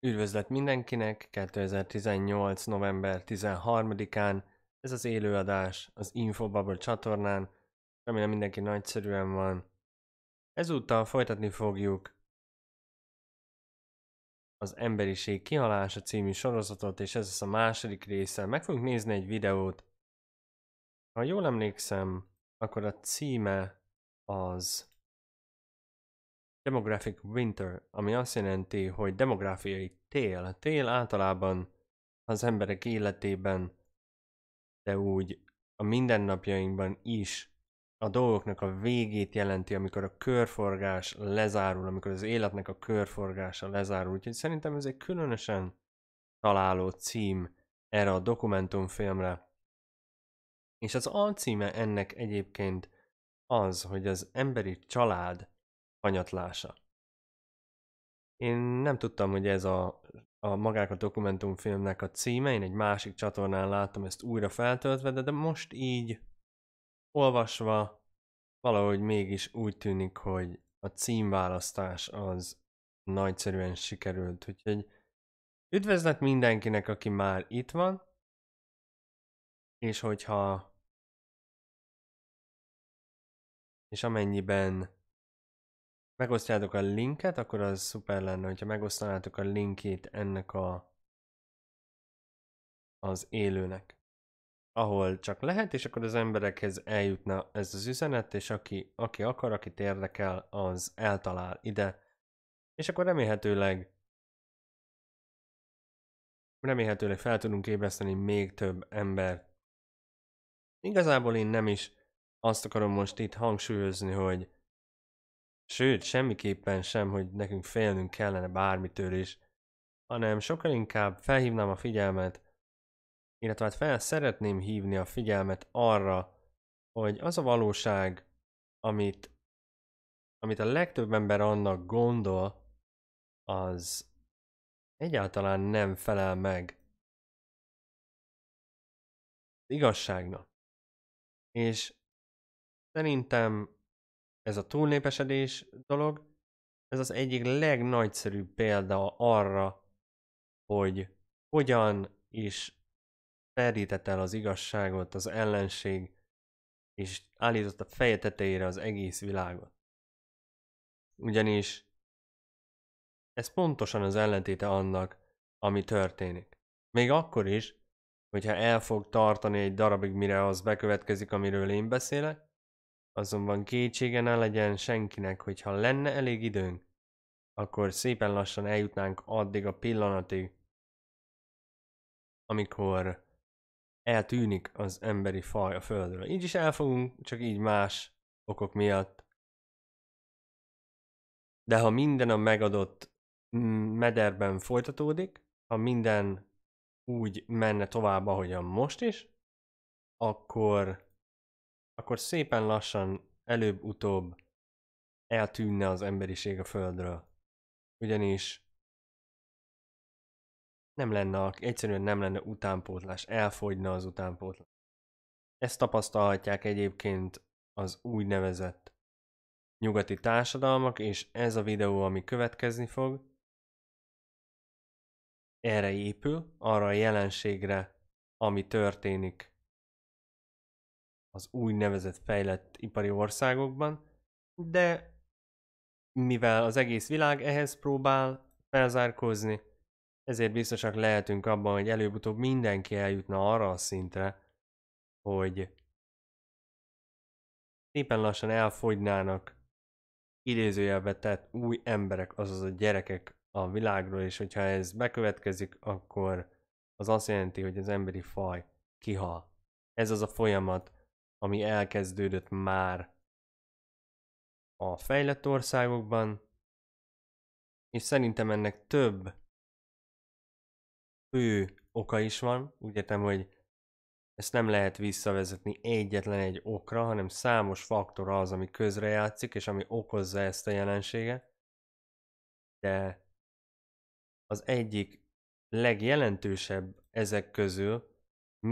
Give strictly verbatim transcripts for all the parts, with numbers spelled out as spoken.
Üdvözlet mindenkinek, kétezer-tizennyolc. november tizenharmadikán, ez az élőadás az Infobubble csatornán, remélem mindenki nagyszerűen van. Ezúttal folytatni fogjuk az Emberiség kihalása című sorozatot, és ez lesz a második része. Meg fogunk nézni egy videót. Ha jól emlékszem, akkor a címe az Demographic Winter, ami azt jelenti, hogy demográfiai tél. Tél általában az emberek életében, de úgy a mindennapjainkban is a dolgoknak a végét jelenti, amikor a körforgás lezárul, amikor az életnek a körforgása lezárul. Úgyhogy szerintem ez egy különösen találó cím erre a dokumentumfilmre. És az alcíme ennek egyébként az, hogy az emberi család hanyatlása. Én nem tudtam, hogy ez a, a magák a dokumentumfilmnek a címe, én egy másik csatornán láttam ezt újra feltöltve, de, de most így olvasva valahogy mégis úgy tűnik, hogy a címválasztás az nagyszerűen sikerült. Úgyhogy üdvözlet mindenkinek, aki már itt van, és hogyha és amennyiben megosztjátok a linket, akkor az szuper lenne, hogyha megosztanátok a linkét ennek a az élőnek, ahol csak lehet, és akkor az emberekhez eljutna ez az üzenet, és aki, aki akar, akit érdekel, az eltalál ide, és akkor remélhetőleg remélhetőleg fel tudunk ébreszteni még több embert. Igazából én nem is azt akarom most itt hangsúlyozni, hogy sőt, semmiképpen sem, hogy nekünk félnünk kellene bármitől is, hanem sokkal inkább felhívnám a figyelmet, illetve hát fel szeretném hívni a figyelmet arra, hogy az a valóság, amit, amit a legtöbb ember annak gondol, az egyáltalán nem felel meg igazságnak. És szerintem ez a túlnépesedés dolog, ez az egyik legnagyszerűbb példa arra, hogy hogyan is ferdített el az igazságot az ellenség, és állította feje tetejére az egész világot. Ugyanis ez pontosan az ellentéte annak, ami történik. Még akkor is, hogyha el fog tartani egy darabig, mire az bekövetkezik, amiről én beszélek, azonban kétsége ne legyen senkinek, hogyha lenne elég időnk, akkor szépen lassan eljutnánk addig a pillanatig, amikor eltűnik az emberi faj a földről. Így is el fogunk, csak így más okok miatt. De ha minden a megadott mederben folytatódik, ha minden úgy menne tovább, ahogyan most is, akkor, akkor szépen lassan előbb-utóbb eltűnne az emberiség a földről. Ugyanis nem lenne, egyszerűen nem lenne utánpótlás, elfogyna az utánpótlás. Ezt tapasztalhatják egyébként az úgynevezett nyugati társadalmak, és ez a videó, ami következni fog, erre épül, arra a jelenségre, ami történik az úgynevezett fejlett ipari országokban, de mivel az egész világ ehhez próbál felzárkózni, ezért biztosak lehetünk abban, hogy előbb-utóbb mindenki eljutna arra a szintre, hogy szépen lassan elfogynának idézőjelbe tett új emberek, azaz a gyerekek a világról, és hogyha ez bekövetkezik, akkor az azt jelenti, hogy az emberi faj kihal. Ez az a folyamat, ami elkezdődött már a fejlett országokban, és szerintem ennek több fő oka is van. Úgy értem, hogy ezt nem lehet visszavezetni egyetlen egy okra, hanem számos faktor az, ami közrejátszik, és ami okozza ezt a jelenséget. De az egyik legjelentősebb ezek közül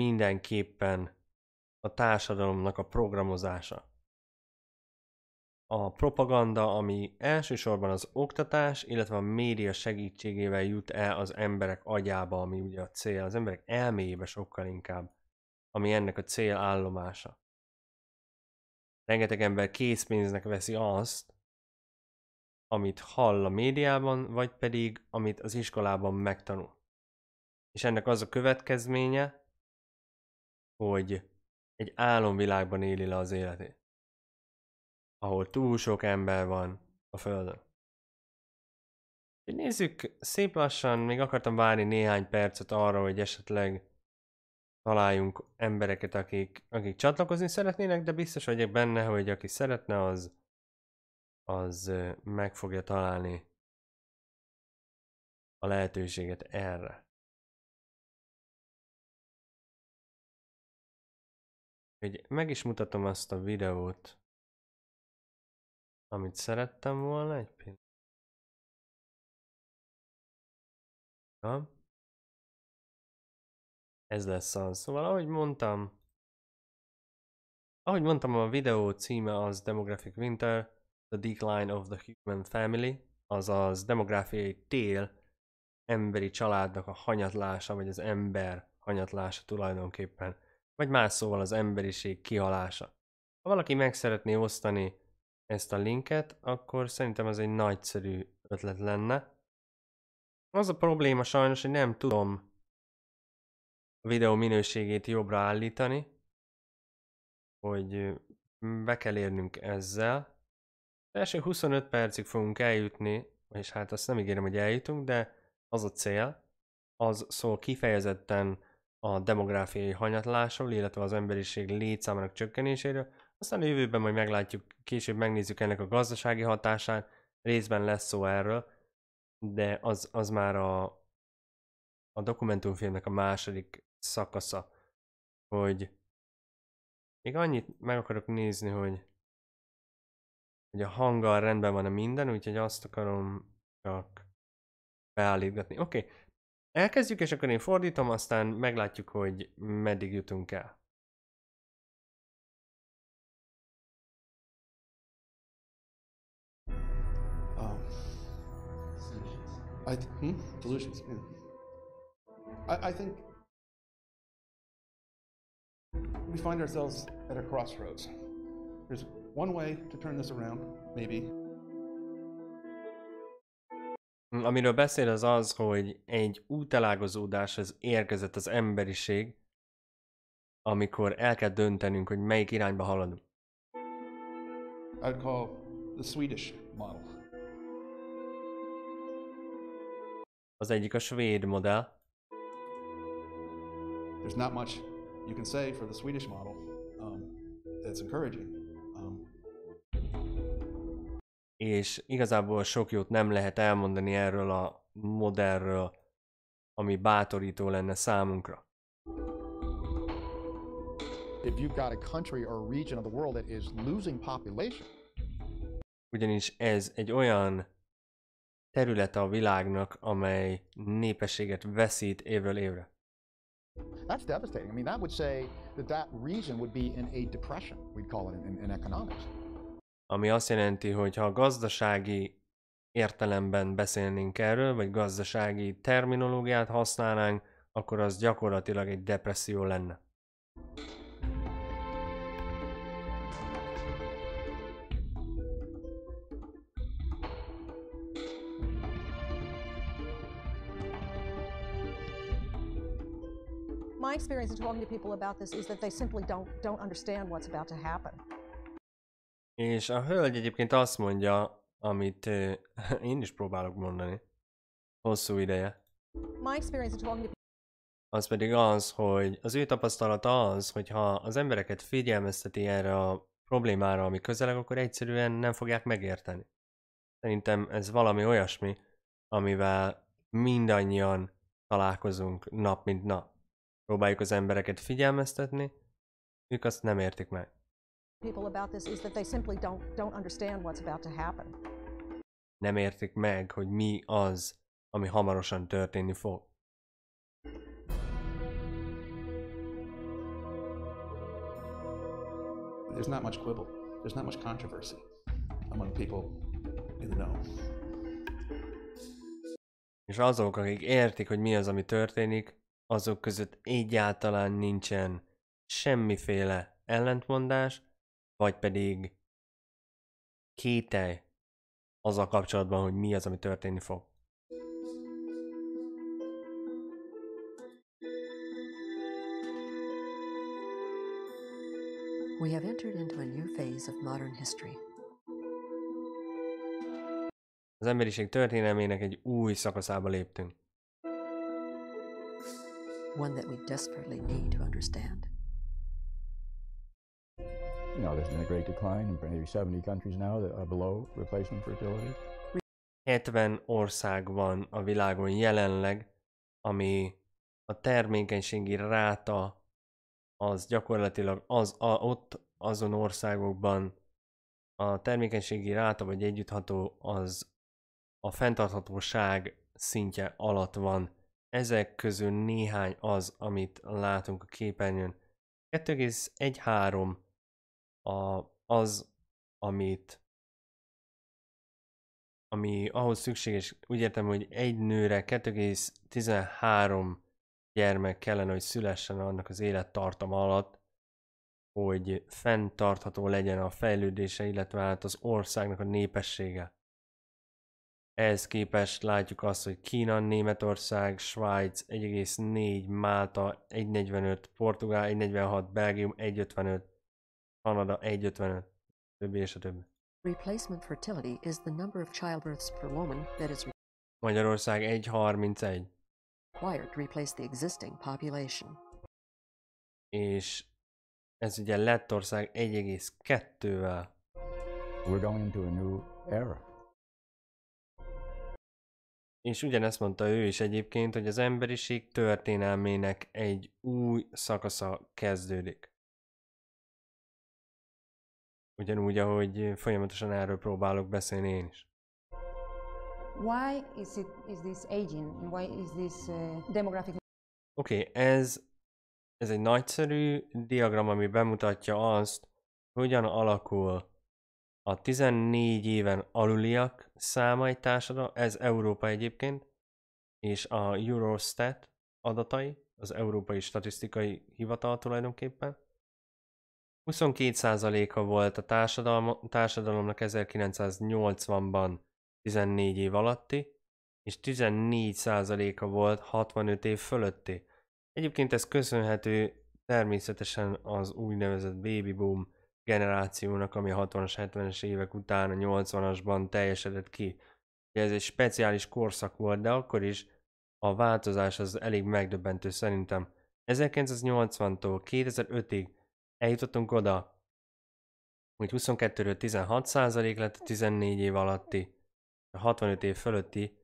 mindenképpen a társadalomnak a programozása. a propaganda, ami elsősorban az oktatás, illetve a média segítségével jut el az emberek agyába, ami ugye a cél, az emberek elméjébe sokkal inkább, ami ennek a célállomása. Rengeteg ember készpénznek veszi azt, amit hall a médiában, vagy pedig amit az iskolában megtanul. És ennek az a következménye, hogy egy álomvilágban éli le az életét, ahol túl sok ember van a Földön. Nézzük szép lassan, még akartam várni néhány percet arra, hogy esetleg találjunk embereket, akik, akik csatlakozni szeretnének, de biztos vagyok benne, hogy aki szeretne, az, az meg fogja találni a lehetőséget erre. Hogy meg is mutatom azt a videót, amit szerettem volna, egy pillanat. Ja. Ez lesz az. Szóval ahogy mondtam, ahogy mondtam, a videó címe az Demographic Winter, The Decline of the Human Family, azaz demográfiai tél, emberi családnak a hanyatlása, vagy az ember hanyatlása tulajdonképpen, vagy más szóval az emberiség kihalása. Ha valaki meg szeretné osztani ezt a linket, akkor szerintem ez egy nagyszerű ötlet lenne. Az a probléma sajnos, hogy nem tudom a videó minőségét jobbra állítani, hogy be kell érnünk ezzel. Az első huszonöt percig fogunk eljutni, és hát azt nem ígérem, hogy eljutunk, de az a cél, az szól kifejezetten a demográfiai hanyatlásról, illetve az emberiség létszámának csökkenéséről. Aztán a jövőben majd meglátjuk, később megnézzük ennek a gazdasági hatását, részben lesz szó erről, de az, az már a, a dokumentumfilmnek a második szakasza, hogy még annyit meg akarok nézni, hogy, hogy a hanggal rendben van-e minden, úgyhogy azt akarom csak beállítgatni. Oké, okay. Elkezdjük, és akkor én fordítom, aztán meglátjuk, hogy meddig jutunk el. Um, I th- hmm? Delusions. Yeah. I, I think we find ourselves at a crossroads. There's one way to turn this around, maybe. Amiről beszél az az, hogy egy útelágazódáshoz érkezett az emberiség, amikor el kell döntenünk, hogy melyik irányba haladunk. I'd call the Swedish model. Az egyik a svéd modell. There's not much you can say for the Swedish model um, that's encouraging. Um, és igazából sok jót nem lehet elmondani erről a modellről, ami bátorító lenne számunkra. If you've got a country or a region of the world that is losing population. Ugyanis ez egy olyan területe a világnak, amely népességet veszít évről évre. That's devastating. I mean, that would say that that region would be in a depression, we'd call it in, in economics. Ami azt jelenti, hogy ha gazdasági értelemben beszélnénk erről, vagy gazdasági terminológiát használnánk, akkor az gyakorlatilag egy depresszió lenne. My experience in talking to people about this is that they simply don't don't understand what's about to happen. És a hölgy egyébként azt mondja, amit euh, én is próbálok mondani hosszú ideje. My experience in talking to Az pedig az, hogy az ő tapasztalata az, hogy ha az embereket figyelmezteti erre a problémára, ami közeleg, akkor egyszerűen nem fogják megérteni. Szerintem ez valami olyasmi, amivel mindannyian találkozunk nap mint nap. Próbáljuk az embereket figyelmeztetni, ők azt nem értik meg. people about this is that they simply don't don't understand what's about to happen. Nem értik meg, hogy mi az, ami hamarosan történni fog. There's not much quibble. There's not much controversy. among people in the know. És azok, akik értik, hogy mi az, ami történik, azok között egyáltalán nincsen semmiféle ellentmondás, vagy pedig kételj azzal kapcsolatban, hogy mi az, ami történni fog. We have entered into a new phase of modern history. Az emberiség történelmének egy új szakaszába léptünk. One that we desperately need to understand. You know, there's been a great decline in maybe seventy countries now that are below replacement fertility. hetven ország van a világon jelenleg, ami a termékenységi ráta az gyakorlatilag az, a, ott azon országokban a termékenységi ráta vagy együttható az a fenntarthatóság szintje alatt van. Ezek közül néhány az, amit látunk a képernyőn. kettő egész tizenhárom a, az, amit ami ahhoz szükséges, úgy értem, hogy egy nőre kettő egész tizenhárom gyermek kellene, hogy szülessen annak az élettartama alatt, hogy fenntartható legyen a fejlődése, illetve hát az országnak a népessége. Ehhez képest látjuk azt, hogy Kína, Németország, Svájc egy egész négy, Málta egy egész negyvenöt, Portugál egy egész negyvenhat, Belgium egy egész ötvenöt, Kanada egy egész ötvenöt, többi és a többi. Replacement fertility is the number of childbirths per woman that is Magyarország egy egész harmincegy. required to replace the existing population. És ez ugye Lettország egy egész kettővel. We're going into a new era. És ugyanezt mondta ő is egyébként, hogy az emberiség történelmének egy új szakasza kezdődik. Ugyanúgy, ahogy folyamatosan erről próbálok beszélni én is. Why is it is this aging and why is this uh, demographic? Oké, okay, ez, ez egy nagyszerű diagram, ami bemutatja azt, hogyan alakul a tizennégy éven aluliak száma egy társadalom, ez Európa egyébként, és a Eurostat adatai, az Európai Statisztikai Hivatal tulajdonképpen. huszonkét százaléka volt a társadalom, társadalomnak ezerkilencszáznyolcvanban tizennégy év alatti, és tizennégy százaléka volt hatvanöt év fölötti. Egyébként ez köszönhető természetesen az úgynevezett baby boom generációnak, ami a hatvanas, hetvenes évek után a nyolcvanasban teljesedett ki. Ez egy speciális korszak volt, de akkor is a változás az elég megdöbbentő szerintem. ezerkilencszáznyolcvantól kétezer-ötig eljutottunk oda, hogy huszonkettőről tizenhat százalék lett a tizennégy év alatti, a hatvanöt év fölötti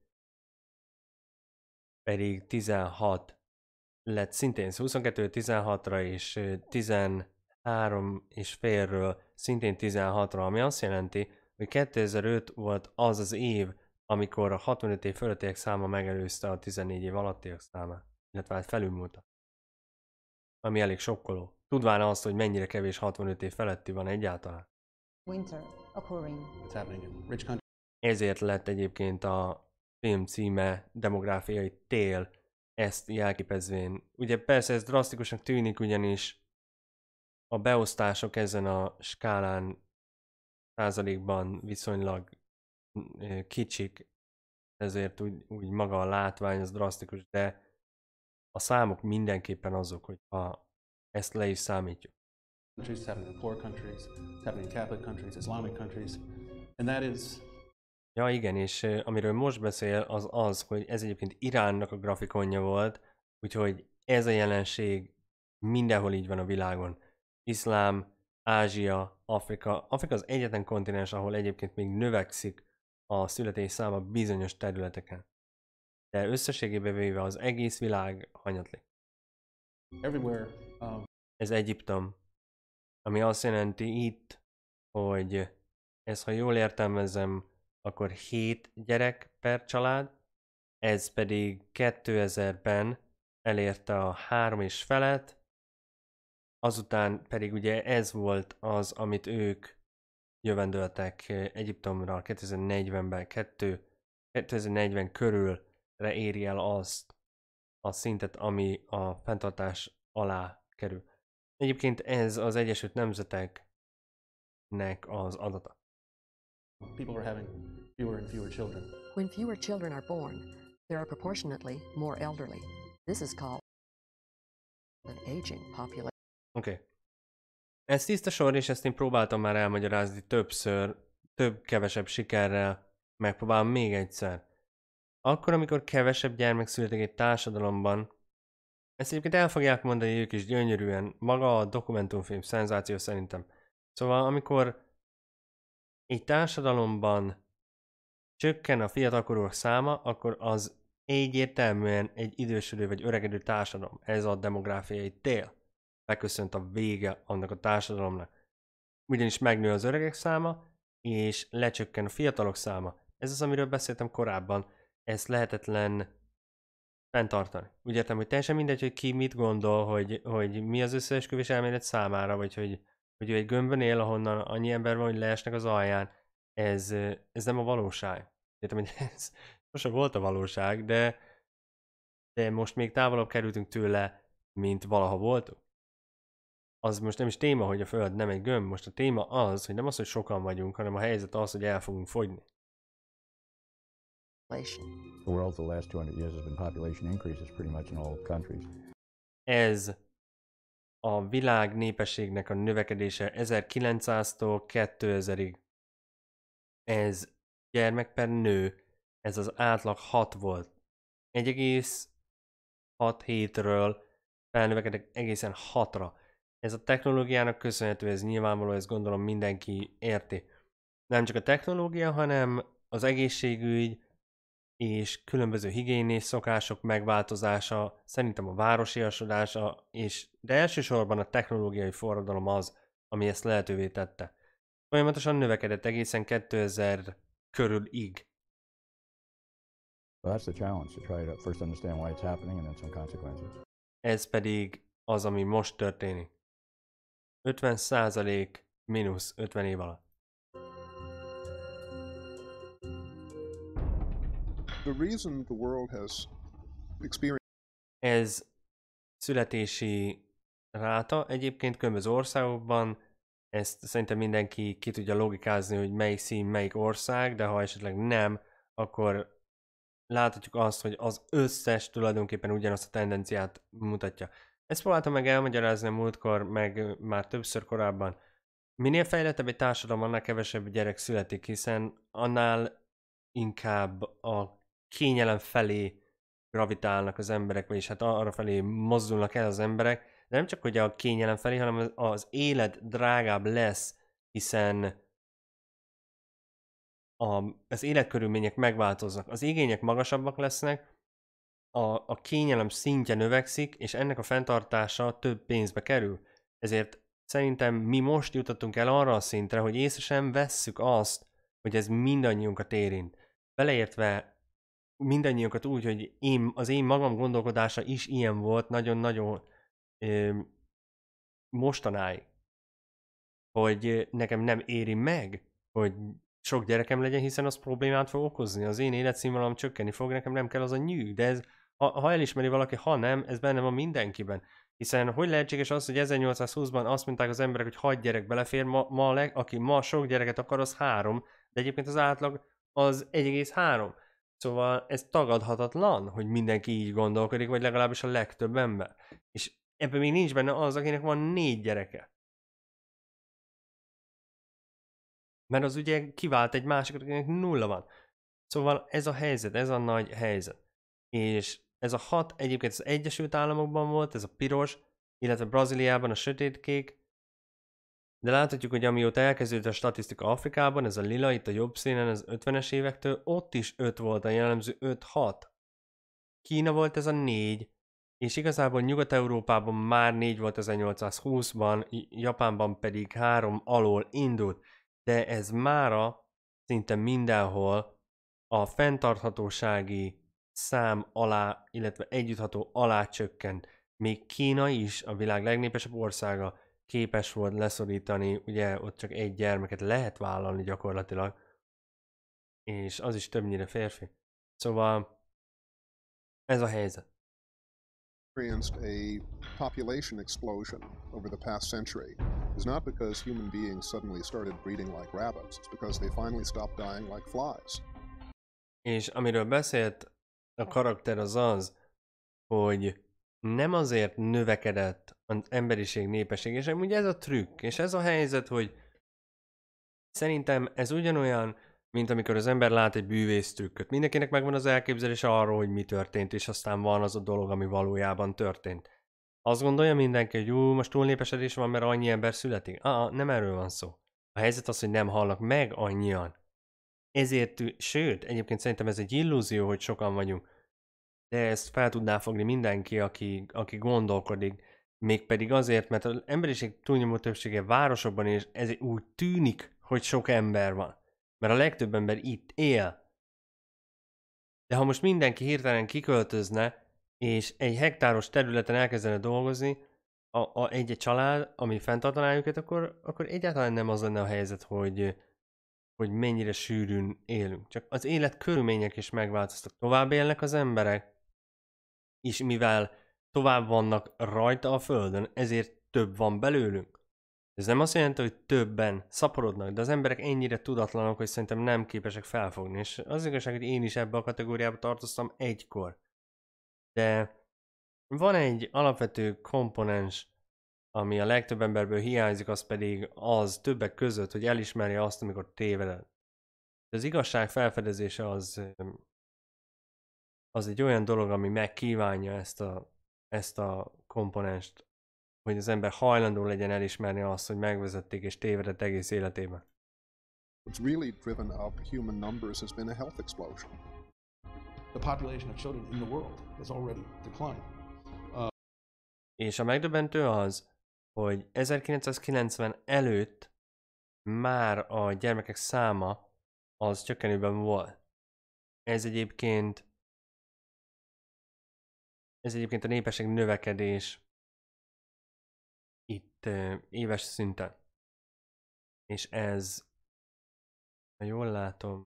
pedig tizenhat lett szintén, huszonkettőről tizenhatra és tizenhárom és félről szintén tizenhatra, ami azt jelenti, hogy kétezer-öt volt az az év, amikor a hatvanöt év fölöttiek száma megelőzte a tizennégy év alattiak számát, illetve hát felülmúlta. Ami elég sokkoló. Tudván azt, hogy mennyire kevés hatvanöt év feletti van egyáltalán. Winter occurring. What's happening in rich countries? Ezért lett egyébként a film címe Demográfiai tél, ezt jelképezvén. Ugye persze ez drasztikusnak tűnik, ugyanis a beosztások ezen a skálán százalékban viszonylag kicsik, ezért úgy, úgy maga a látvány az drasztikus, de a számok mindenképpen azok, hogy ha ezt le is számítjuk. Countries, it's happening in poor countries, it's happening in Catholic countries, Islamic countries, and that is. Ja igen, és uh, amiről most beszél, az az, hogy ez egyébként Iránnak a grafikonja volt, úgyhogy ez a jelenség mindenhol így van a világon. Iszlám, Ázsia, Afrika. Afrika az egyetlen kontinens, ahol egyébként még növekszik a születés száma bizonyos területeken. De összességében véve az egész világ hanyatlik. Everywhere. Um, Ez Egyiptom, ami azt jelenti itt, hogy ez, ha jól értelmezem, akkor hét gyerek per család, ez pedig kétezerben elérte a három és felet, azután pedig ugye ez volt az, amit ők jövendőltek Egyiptomra kétezer-negyvenben, kétezer-negyven körülre éri el azt a szintet, ami a fenntartás alá kerül. Egyébként ez az Egyesült Nemzeteknek az adata. People are having fewer and fewer children. When fewer children are born, there are proportionately more elderly. This is called an aging population. Oké. Okay. Ez tiszta sor, és ezt én próbáltam már elmagyarázni többször, több-kevesebb sikerrel, megpróbálom még egyszer. Akkor, amikor kevesebb gyermek születik egy társadalomban, ezt egyébként el fogják mondani ők is gyönyörűen, maga a dokumentumfilm szenzáció szerintem. Szóval amikor egy társadalomban csökken a fiatalkorúak száma, akkor az egyértelműen egy idősödő vagy öregedő társadalom. Ez a demográfiai tél. Beköszönt a vége annak a társadalomnak. Ugyanis megnő az öregek száma, és lecsökken a fiatalok száma. Ez az, amiről beszéltem korábban. Ezt lehetetlen fenntartani. Úgy értem, hogy teljesen mindegy, hogy ki mit gondol, hogy, hogy mi az összeesküvés elmélet számára, vagy hogy, hogy ő egy gömbön él, ahonnan annyi ember van, hogy leesnek az alján. Ez, ez nem a valóság. Értem, hogy ez sosem volt a valóság, de, de most még távolabb kerültünk tőle, mint valaha voltunk. Az most nem is téma, hogy a Föld nem egy gömb, most a téma az, hogy nem az, hogy sokan vagyunk, hanem a helyzet az, hogy el fogunk fogyni. The world for the last two hundred years has been population increases pretty much in all countries. Ez a világ népességnek a növekedése ezerkilencszáztól kétezrig. Ez gyermek per nő, ez az átlag hat volt. egy egész hat hétről felnövekedek egészen hatra. Ez a technológiának köszönhető, ez nyilvánvaló, ezt gondolom mindenki érti. Nem csak a technológia, hanem az egészségügy és különböző higiénés szokások megváltozása, szerintem a városiasodása, és de elsősorban a technológiai forradalom az, ami ezt lehetővé tette. Folyamatosan növekedett egészen kétezer körülig. Well, that's the challenge, to try to first understand why it's happening and then some consequences. Ez pedig az, ami most történik. ötven százalék mínusz ötven év alatt. The reason the world has experienced Ez születési ráta egyébként különböző országokban, ezt szerintem mindenki ki tudja logikázni, hogy melyik szín, melyik ország, de ha esetleg nem, akkor láthatjuk azt, hogy az összes tulajdonképpen ugyanazt a tendenciát mutatja. Ezt próbáltam meg elmagyarázni a múltkor, meg már többször korábban. Minél fejlettebb egy társadalom, annál kevesebb gyerek születik, hiszen annál inkább a kényelem felé gravitálnak az emberek, vagyis hát arra felé mozdulnak el az emberek, de nem csak hogy a kényelem felé, hanem az élet drágább lesz, hiszen a, az életkörülmények megváltoznak, az igények magasabbak lesznek, a, a kényelem szintje növekszik, és ennek a fenntartása több pénzbe kerül. Ezért szerintem mi most jutottunk el arra a szintre, hogy észre sem vesszük azt, hogy ez mindannyiunkat érint. Beleértve mindannyiunkat úgy, hogy én, az én magam gondolkodása is ilyen volt nagyon-nagyon ö, mostanáig. Hogy nekem nem éri meg, hogy sok gyerekem legyen, hiszen az problémát fog okozni. Az én életszínvonalam csökkenni fog, nekem nem kell az a nyűg, de ez, ha, ha elismeri valaki, ha nem, ez benne van mindenkiben. Hiszen hogy lehetséges az, hogy ezernyolcszázhúszban azt mondták az emberek, hogy hat gyerek belefér, ma, ma leg, aki ma sok gyereket akar, az három, de egyébként az átlag az egy egész három. Szóval ez tagadhatatlan, hogy mindenki így gondolkodik, vagy legalábbis a legtöbb ember. És ebben még nincs benne az, akinek van négy gyereke. Mert az ugye kivált egy másikat, akinek nulla van. Szóval ez a helyzet, ez a nagy helyzet. És ez a hat egyébként az Egyesült Államokban volt, ez a piros, illetve Brazíliában a sötétkék. De láthatjuk, hogy amióta elkezdődött a statisztika Afrikában, ez a lila, itt a jobb színen, az ötvenes évektől, ott is öt volt a jellemző, öt hat. Kína volt ez a négy, és igazából Nyugat-Európában már négy volt ezernyolcszázhúszban, Japánban pedig három alól indult. De ez mára szinte mindenhol a fenntarthatósági szám alá, illetve együttható alá csökkent. Még Kína is, a világ legnépesebb országa, képes volt leszorítani, ugye ott csak egy gyermeket lehet vállalni gyakorlatilag, és az is többnyire férfi. Szóval ez a helyzet. Experienced a population explosion over the past century is not because human beings suddenly started breeding like rabbits. It's because they finally stopped dying like flies. És amiről beszélt a karakter az az, hogy nem azért növekedett az emberiség népesség, és ugye ez a trükk, és ez a helyzet, hogy szerintem ez ugyanolyan, mint amikor az ember lát egy bűvész trükköt. Mindenkinek megvan az elképzelése arról, hogy mi történt, és aztán van az a dolog, ami valójában történt. Azt gondolja mindenki, hogy ú, most túlnépesedés van, mert annyi ember születik. Ah, nem erről van szó. A helyzet az, hogy nem halnak meg annyian. Ezért, sőt, egyébként szerintem ez egy illúzió, hogy sokan vagyunk. De ezt fel tudná fogni mindenki, aki, aki gondolkodik. Mégpedig azért, mert az emberiség túlnyomó többsége városokban, és ez úgy tűnik, hogy sok ember van. Mert a legtöbb ember itt él. De ha most mindenki hirtelen kiköltözne, és egy hektáros területen elkezdene dolgozni, a, a egy-egy család, ami fenntartaná őket, akkor, akkor egyáltalán nem az lenne a helyzet, hogy, hogy mennyire sűrűn élünk. Csak az élet körülmények is megváltoztak. Tovább élnek az emberek, és mivel tovább vannak rajta a földön, ezért több van belőlünk. Ez nem azt jelenti, hogy többen szaporodnak, de az emberek ennyire tudatlanok, hogy szerintem nem képesek felfogni. És az igazság, hogy én is ebbe a kategóriába tartoztam egykor. De van egy alapvető komponens, ami a legtöbb emberből hiányzik, az pedig az többek között, hogy elismerje azt, amikor téveded. De az igazság felfedezése az, az egy olyan dolog, ami megkívánja ezt a, ezt a komponenst, hogy az ember hajlandó legyen elismerni azt, hogy megvezették és tévedett egész életében. What's really driven up human numbers has been a health explosion. The population of children in the world has already declined. Uh, És a megdöbbentő az, hogy ezerkilencszázkilencven előtt már a gyermekek száma az csökkenőben volt. Ez egyébként ez egyébként a népesség növekedés itt uh, éves szinten. És ez, ha jól látom,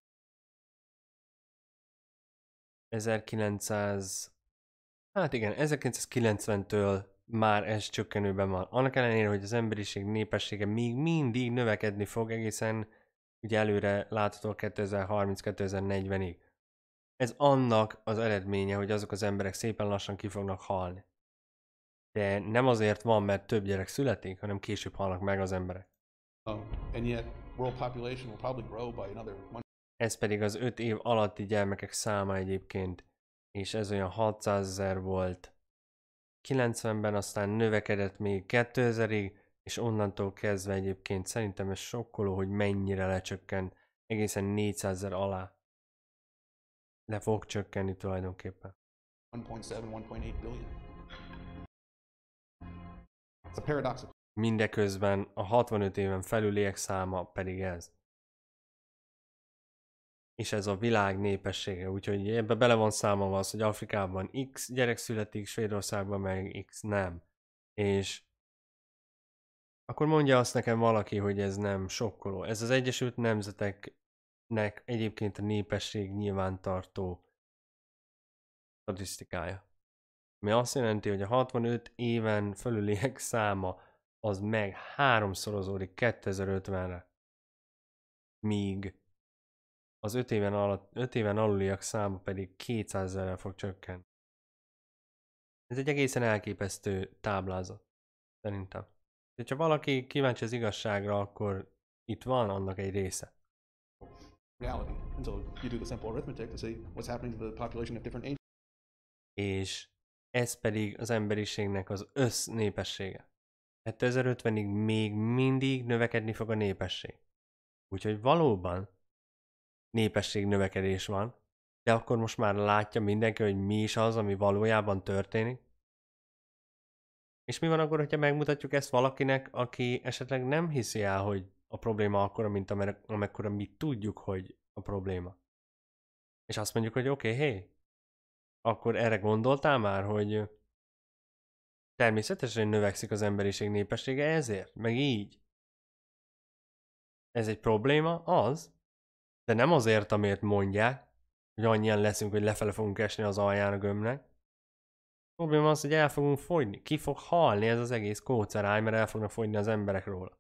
ezerkilencszáz, hát igen, ezerkilencszázkilencventől már ez csökkenőben van. Annak ellenére, hogy az emberiség népessége még mindig növekedni fog egészen ugye előre látható kétezer-harminc-kétezer-negyvenig. Ez annak az eredménye, hogy azok az emberek szépen lassan ki fognak halni. De nem azért van, mert több gyerek születik, hanem később halnak meg az emberek. uh, and yet, world population will probably grow by another one. Ez pedig az öt év alatti gyermekek száma egyébként, és ez olyan hatszázezer volt kilencvenben, aztán növekedett még kétezrig, és onnantól kezdve egyébként szerintem ez sokkoló, hogy mennyire lecsökkent, egészen négyszázezer alá. Le fog csökkenni tulajdonképpen. one point seven, one point eight billion. It's a paradoxical. Mindeközben a hatvanöt éven felüliek száma pedig ez. És ez a világ népessége, úgyhogy ebbe bele van számolva az, hogy Afrikában X gyerek születik, Svédországban meg X nem. És akkor mondja azt nekem valaki, hogy ez nem sokkoló. Ez az Egyesült Nemzeteknek egyébként a népesség nyilvántartó statisztikája. Ami azt jelenti, hogy a hatvanöt éven fölüliek száma az meg háromszorozódik kétezer-ötvenre. Míg az öt éven, alatt, öt éven aluliak száma pedig kétszázezerrel fog csökkenni. Ez egy egészen elképesztő táblázat, szerintem. Ha valaki kíváncsi az igazságra, akkor itt van annak egy része. Reality until you do the simple arithmetic to see what's happening to the population of different ages. És ez pedig az emberiségnek az össznépessége. kétezer-ötvenig még mindig növekedni fog a népesség. Úgyhogy valóban népesség növekedés van, de akkor most már látja mindenki, hogy mi is az, ami valójában történik. És mi van akkor, hogyha megmutatjuk ezt valakinek, aki esetleg nem hiszi el, hogy a probléma akkora, mint amekkora mi tudjuk, hogy a probléma. És azt mondjuk, hogy oké, okay, hé, akkor erre gondoltál már, hogy természetesen növekszik az emberiség népessége ezért, meg így. Ez egy probléma? Az. De nem azért, amiért mondják, hogy annyian leszünk, hogy lefele fogunk esni az alján a gömbnek. A probléma az, hogy el fogunk fogyni. Ki fog halni ez az egész kóceráj, mert el fognak fogyni az emberek róla.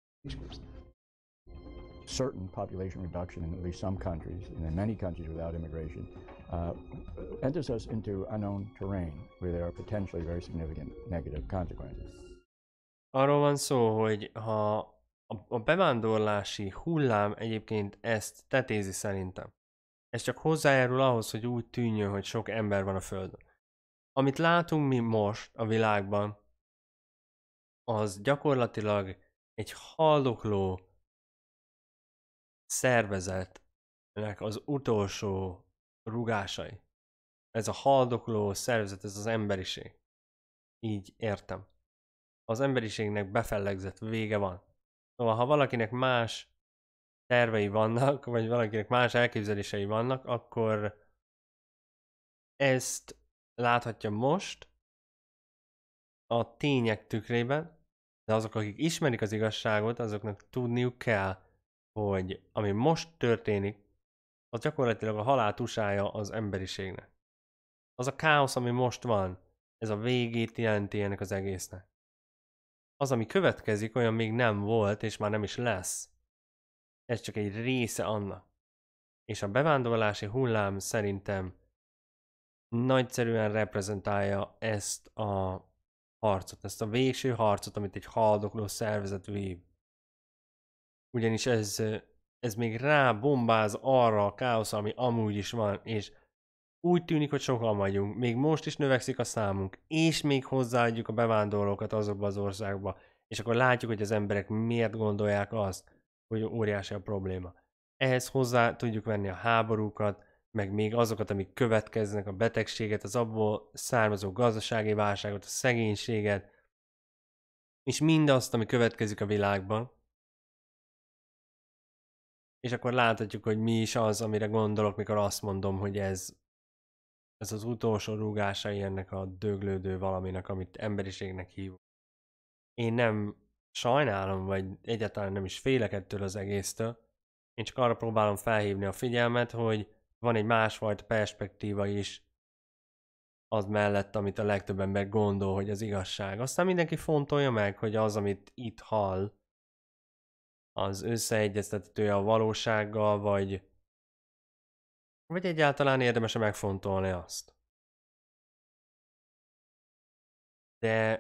Certain population reduction in at least some countries, and in many countries without immigration, uh, enters us into unknown terrain where there are potentially very significant negative consequences. Arról van szó, hogy ha a, a bevándorlási hullám egyébként ezt tetézi szerintem. Ez csak hozzájárul ahhoz, hogy úgy tűnjön, hogy sok ember van a Földön. Amit látunk mi most a világban, az gyakorlatilag egy haldokló szervezetnek az utolsó rugásai. Ez a haldokló szervezet, ez az emberiség. Így értem. Az emberiségnek befellegzett vége van. Szóval, ha valakinek más tervei vannak, vagy valakinek más elképzelései vannak, akkor ezt láthatja most a tények tükrében, de azok, akik ismerik az igazságot, azoknak tudniuk kell, hogy ami most történik, az gyakorlatilag a halál tusája az emberiségnek. Az a káosz, ami most van, ez a végét jelenti ennek az egésznek. Az, ami következik, olyan még nem volt, és már nem is lesz. Ez csak egy része annak. És a bevándorlási hullám szerintem nagyszerűen reprezentálja ezt a harcot, ezt a végső harcot, amit egy haldokló szervezet vív. Ugyanis ez, ez még rábombáz arra a káoszra, ami amúgy is van, és úgy tűnik, hogy sokan vagyunk, még most is növekszik a számunk, és még hozzáadjuk a bevándorlókat azokba az országba, és akkor látjuk, hogy az emberek miért gondolják azt, hogy óriási a probléma. Ehhez hozzá tudjuk venni a háborúkat, meg még azokat, amik következnek, a betegséget, az abból származó gazdasági válságot, a szegénységet, és mindazt, ami következik a világban. És akkor láthatjuk, hogy mi is az, amire gondolok, mikor azt mondom, hogy ez, ez az utolsó rúgásai ennek a döglődő valaminek, amit emberiségnek hívunk. Én nem sajnálom, vagy egyáltalán nem is félek ettől az egésztől. Én csak arra próbálom felhívni a figyelmet, hogy van egy másfajta perspektíva is az mellett, amit a legtöbb ember gondol, hogy az igazság. Aztán mindenki fontolja meg, hogy az, amit itt hall, az összeegyeztethető a valósággal, vagy, vagy egyáltalán érdemes megfontolni azt. De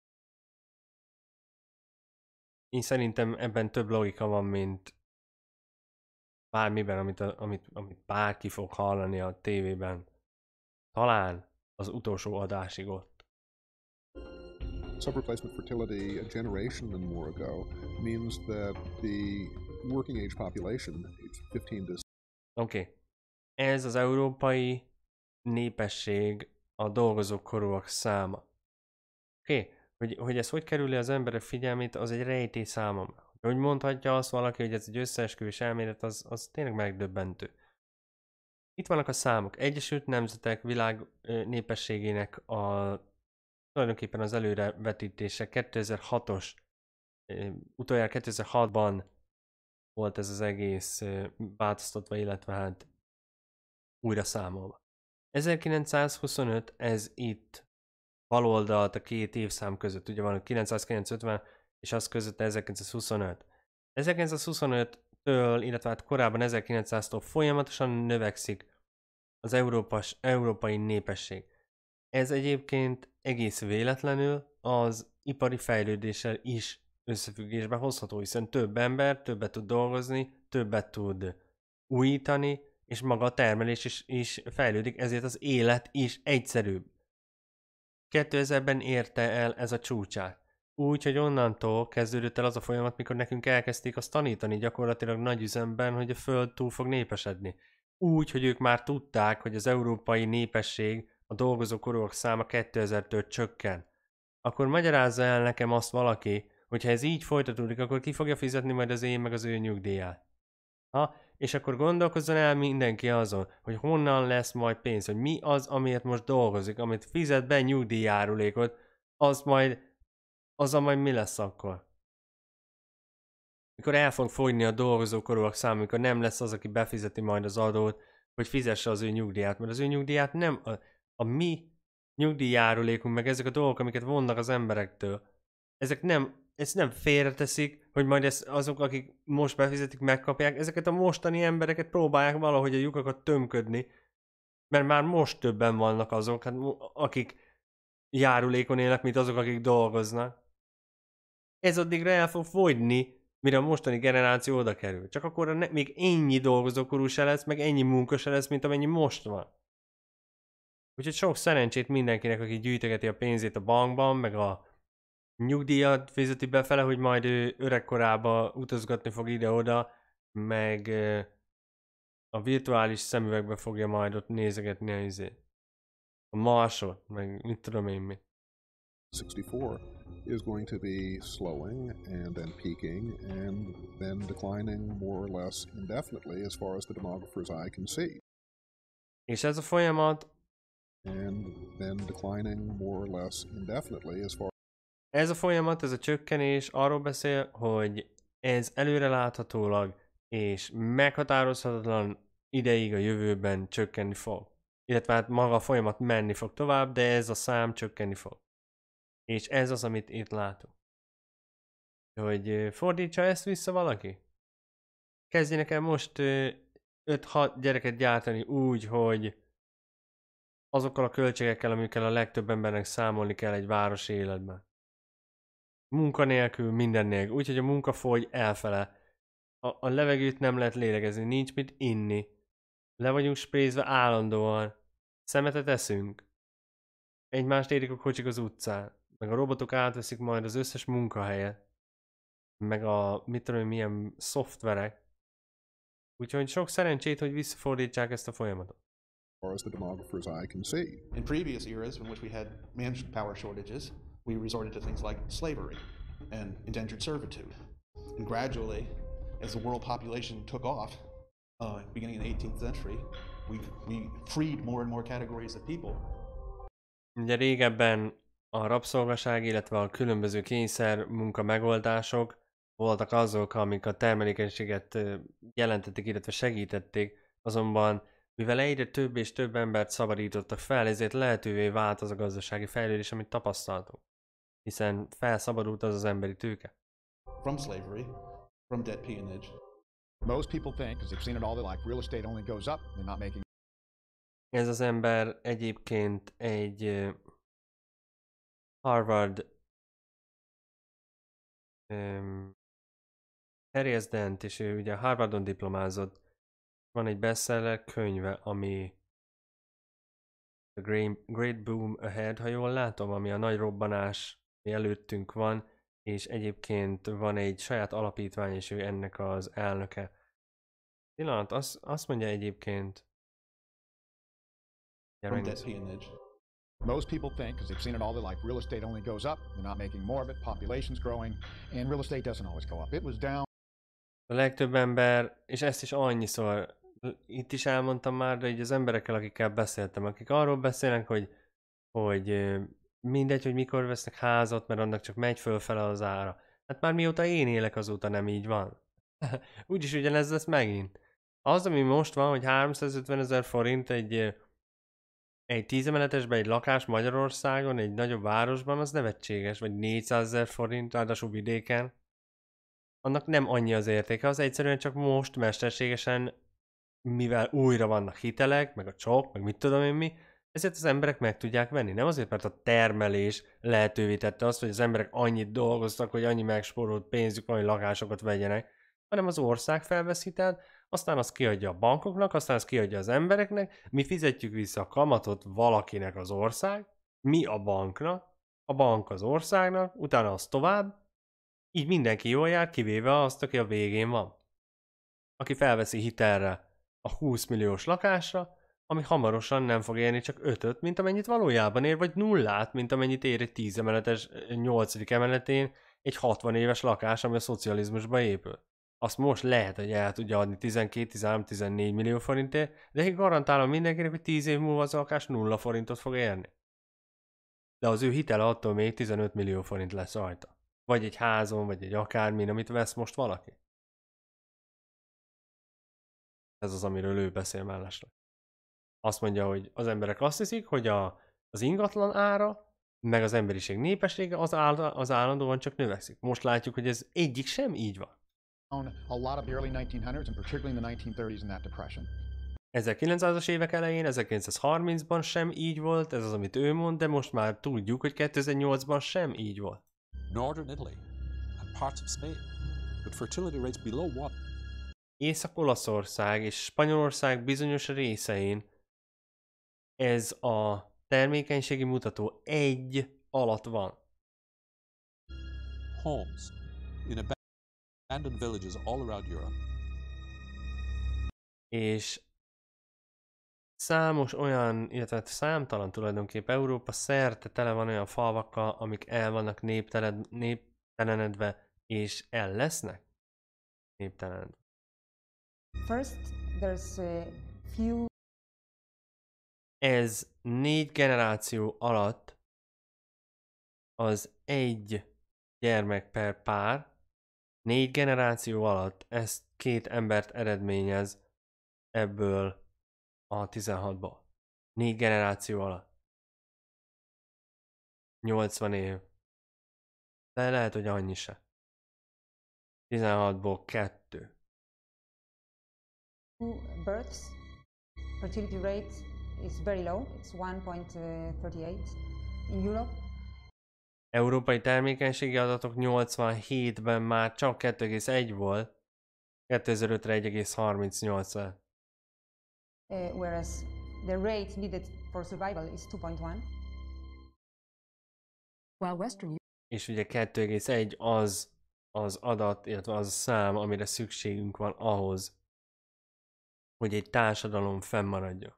én szerintem ebben több logika van, mint bármiben, amit, a, amit, amit bárki fog hallani a tévében. Talán az utolsó adásig ott. Sub-replacement fertility a generation and more ago means that the working age population, age fifteen to... Oké. Okay. Ez az európai népesség a dolgozók korúak száma. Oké. Okay. Hogy, hogy ez hogy kerüli az emberek figyelmét, az egy rejtély számomra. Hogy mondhatja azt valaki, hogy ez egy összeesküvés elmélet, az, az tényleg megdöbbentő. Itt vannak a számok. Egyesült Nemzetek világ népességének a tulajdonképpen az előrevetítése kétezer-hatos, utoljára kétezer-hatban volt ez az egész változtatva, illetve hát újra számolva. ezerkilencszázhuszonöt, ez itt baloldalt a két évszám között, ugye van kilencszázkilencven és az között ezerkilencszázhuszonöt. ezerkilencszázhuszonöttől, illetve hát korábban ezerkilencszáztól folyamatosan növekszik az Európas, európai népesség. Ez egyébként egész véletlenül az ipari fejlődéssel is összefüggésbe hozható, hiszen több ember többet tud dolgozni, többet tud újítani, és maga a termelés is, is fejlődik, ezért az élet is egyszerűbb. kétezerben érte el ez a csúcsát. Úgy, hogy onnantól kezdődött el az a folyamat, mikor nekünk elkezdték azt tanítani gyakorlatilag nagy üzemben, hogy a Föld túl fog népesedni. Úgy, hogy ők már tudták, hogy az európai népesség, a dolgozó korúak száma kétezertől csökken. Akkor magyarázza el nekem azt valaki, hogy ha ez így folytatódik, akkor ki fogja fizetni majd az én meg az ő nyugdíját. Ha? És akkor gondolkozzon el mindenki azon, hogy honnan lesz majd pénz, hogy mi az, amiért most dolgozik, amit fizet be nyugdíjjárulékot, az majd, azzal majd mi lesz akkor? Mikor el fog fogyni a dolgozókorúak száma, amikor nem lesz az, aki befizeti majd az adót, hogy fizesse az ő nyugdíját, mert az ő nyugdíját nem a, a mi nyugdíjjárulékunk, meg ezek a dolgok, amiket vonnak az emberektől, ezek nem, ezt nem félreteszik, hogy majd ezt azok, akik most befizetik, megkapják, ezeket a mostani embereket próbálják valahogy a lyukakat tömködni, mert már most többen vannak azok, hát, akik járulékon élnek, mint azok, akik dolgoznak. Ez addigra el fog fogyni, mire a mostani generáció oda kerül. Csak akkor ne, még ennyi dolgozókorú se lesz, meg ennyi munka se lesz, mint amennyi most van. Úgyhogy sok szerencsét mindenkinek, aki gyűjtögeti a pénzét a bankban, meg a nyugdíjat fizeti befele, hogy majd ő öregkorába utazgatni fog ide-oda, meg a virtuális szemüvegbe fogja majd ott nézegetni a izét. A Marsot, meg mit tudom én mi. sixty-four is going to be slowing and then peaking and then declining more or less indefinitely as far as the demographer's eye can see. És ez a folyamat And then declining more or less indefinitely as far Ez a folyamat, ez a csökkenés arról beszél, hogy ez előreláthatólag és meghatározhatatlan ideig a jövőben csökkenni fog. Illetve hát maga a folyamat menni fog tovább, de ez a szám csökkenni fog. És ez az, amit itt látunk. Hogy fordítsa ezt vissza valaki? Kezdjenek el most öt-hat gyereket gyártani úgy, hogy azokkal a költségekkel, amikkel a legtöbb embernek számolni kell egy városi életben. Munkanélkül, minden nélkül. Úgyhogy a munka fogy elfele. A, a levegőt nem lehet lélegezni, nincs mit inni. Le vagyunk sprézve állandóan. Szemetet eszünk. Egymást érik a kocsik az utcán. Meg a robotok átveszik majd az összes munkahelyet. Meg a, mit tudom én, milyen szoftverek. Úgyhogy sok szerencsét, hogy visszafordítsák ezt a folyamatot. as far as the demographer's eye can see. In previous eras in which we had manpower shortages, we resorted to things like slavery and indentured servitude. And gradually, as the world population took off, uh, beginning in the eighteenth century, we, we freed more and more categories of people. Ugye régebben a rabszolgaság, illetve a különböző kényszer munka megoldások voltak azok, amik a termelékenységet jelentették, illetve segítették, azonban mivel egyre több és több embert szabadítottak fel, ezért lehetővé vált az a gazdasági fejlődés, amit tapasztaltunk. Hiszen felszabadult az az emberi tőke. From slavery, from debt peonage. Most people think, because they've seen it all their life, real estate only goes up, they're not making. Ez az ember egyébként egy uh, Harvard um, Harry S. Dent, és ő ugye Harvardon diplomázott. Van egy bestseller könyve, ami The Great, Great Boom Ahead, ha jól látom, ami a nagy robbanás előttünk van, és egyébként van egy saját alapítvány, és ő ennek az elnöke. Pillanat, azt, azt mondja egyébként... From debt peonage. Most people think, because they've seen it all their life, real estate only goes up, they're not making more of it, population's growing, and real estate doesn't always go up. It was down. A legtöbb ember, és ezt is annyiszor, itt is elmondtam már, de így az emberekkel, akikkel beszéltem, akik arról beszélnek, hogy, hogy mindegy, hogy mikor vesznek házat, mert annak csak megy fölfele az ára. Hát már mióta én élek, azóta nem így van. Úgyis ugyanez lesz megint. Az, ami most van, hogy háromszázötven ezer forint egy, egy tízemeletesben egy lakás Magyarországon, egy nagyobb városban, az nevetséges, vagy négyszázezer forint, ráadásul vidéken. Annak nem annyi az értéke, az egyszerűen csak most mesterségesen, mivel újra vannak hitelek, meg a csok, meg mit tudom én mi, ezért az emberek meg tudják venni. Nem azért, mert a termelés lehetővé tette azt, hogy az emberek annyit dolgoztak, hogy annyi megspórolt pénzük van, hogy lakásokat vegyenek, hanem az ország felvesz hitelt, aztán azt kiadja a bankoknak, aztán azt kiadja az embereknek, mi fizetjük vissza a kamatot valakinek az ország, mi a banknak, a bank az országnak, utána az tovább, így mindenki jól jár, kivéve azt, aki a végén van. Aki felveszi hitelre a húsz milliós lakásra, ami hamarosan nem fog érni csak ötöt, mint amennyit valójában ér, vagy nullát, mint amennyit ér egy tíz emeletes nyolcadik emeletén egy hatvan éves lakás, ami a szocializmusba épül. Azt most lehet, hogy el tudja adni tizenkét, tizenhárom, tizennégy millió forintért, de én garantálom mindenkinek, hogy tíz év múlva az lakás nulla forintot fog érni. de az ő hitele attól még tizenöt millió forint lesz rajta. Vagy egy házon, vagy egy akármin, amit vesz most valaki. Ez az, amiről ő beszél mellesleg. Azt mondja, hogy az emberek azt hiszik, hogy a, az ingatlan ára, meg az emberiség népessége az, áll, az állandóan csak növekszik. Most látjuk, hogy ez egyik sem így van. A lot of the early nineteen hundreds and particularly in the nineteen thirties in that depression. ezerkilencszázas évek elején, ezerkilencszázharmincban sem így volt, ez az, amit ő mond, de most már tudjuk, hogy kétezer-nyolcban sem így volt. Northern Italy and parts of Spain, with fertility rates below one. Észak-Olaszország és Spanyolország bizonyos részein ez a termékenységi mutató egy alatt van. Homes in abandoned villages all around Europe. És számos olyan, illetve számtalan tulajdonképpen Európa szerte tele van olyan falvakkal, amik el vannak népteled, néptelenedve, és el lesznek néptelenedve. First, there's a few. Ez négy generáció alatt az egy gyermek per pár, négy generáció alatt ez két embert eredményez ebből a tizenhatból. Négy generáció alatt. nyolcvan év. De lehet, hogy annyi se. tizenhatból kettő. Births, fertility rate is very low. It's one point three eight in Europe. Európai termékenységi adatok nyolcvanhétben már csak kettő egész egy volt, kétezer-ötre egy egész harmincnyolc lett. Uh, whereas the rate needed for survival is two point one. While Western És ugye kettő egész egy az az adat, illetve az a szám, amire szükségünk van ahhoz, hogy egy társadalom fennmaradjon.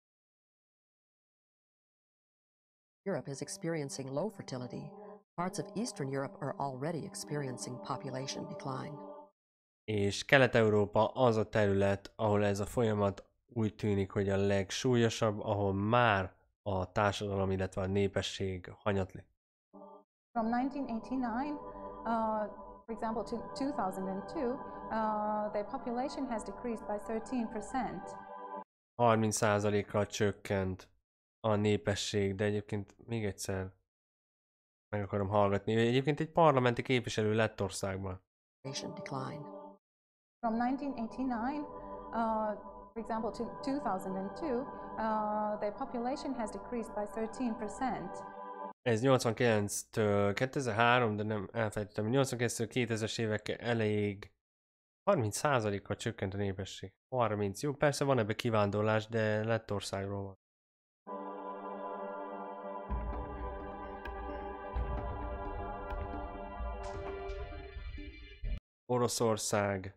Europe is experiencing low fertility. Parts of Eastern Europe are already experiencing population decline. És Kelet-Európa az a terület, ahol ez a folyamat úgy tűnik, hogy a legsúlyosabb, ahol már a társadalom, illetve a népesség hanyatlik. From nineteen eighty-nine, uh, for example, to two thousand two, uh, the population has decreased by thirteen percent. harminc százalékkal csökkent a népesség, de egyébként még egyszer meg akarom hallgatni. Egyébként egy parlamenti képviselő Lettországban. Decline. From nineteen eighty-nine, uh, for example, to two thousand two, uh, the population has decreased by thirteen percent. Ez nyolcvankilenctől kétezer-három, de nem elfelejtettem, nyolcvankilenctől kétezres évek elejéig harminc százalékkal csökkent a népesség. harminc, jó, persze van ebbe kivándorlás, de Lettországról van. Oroszország.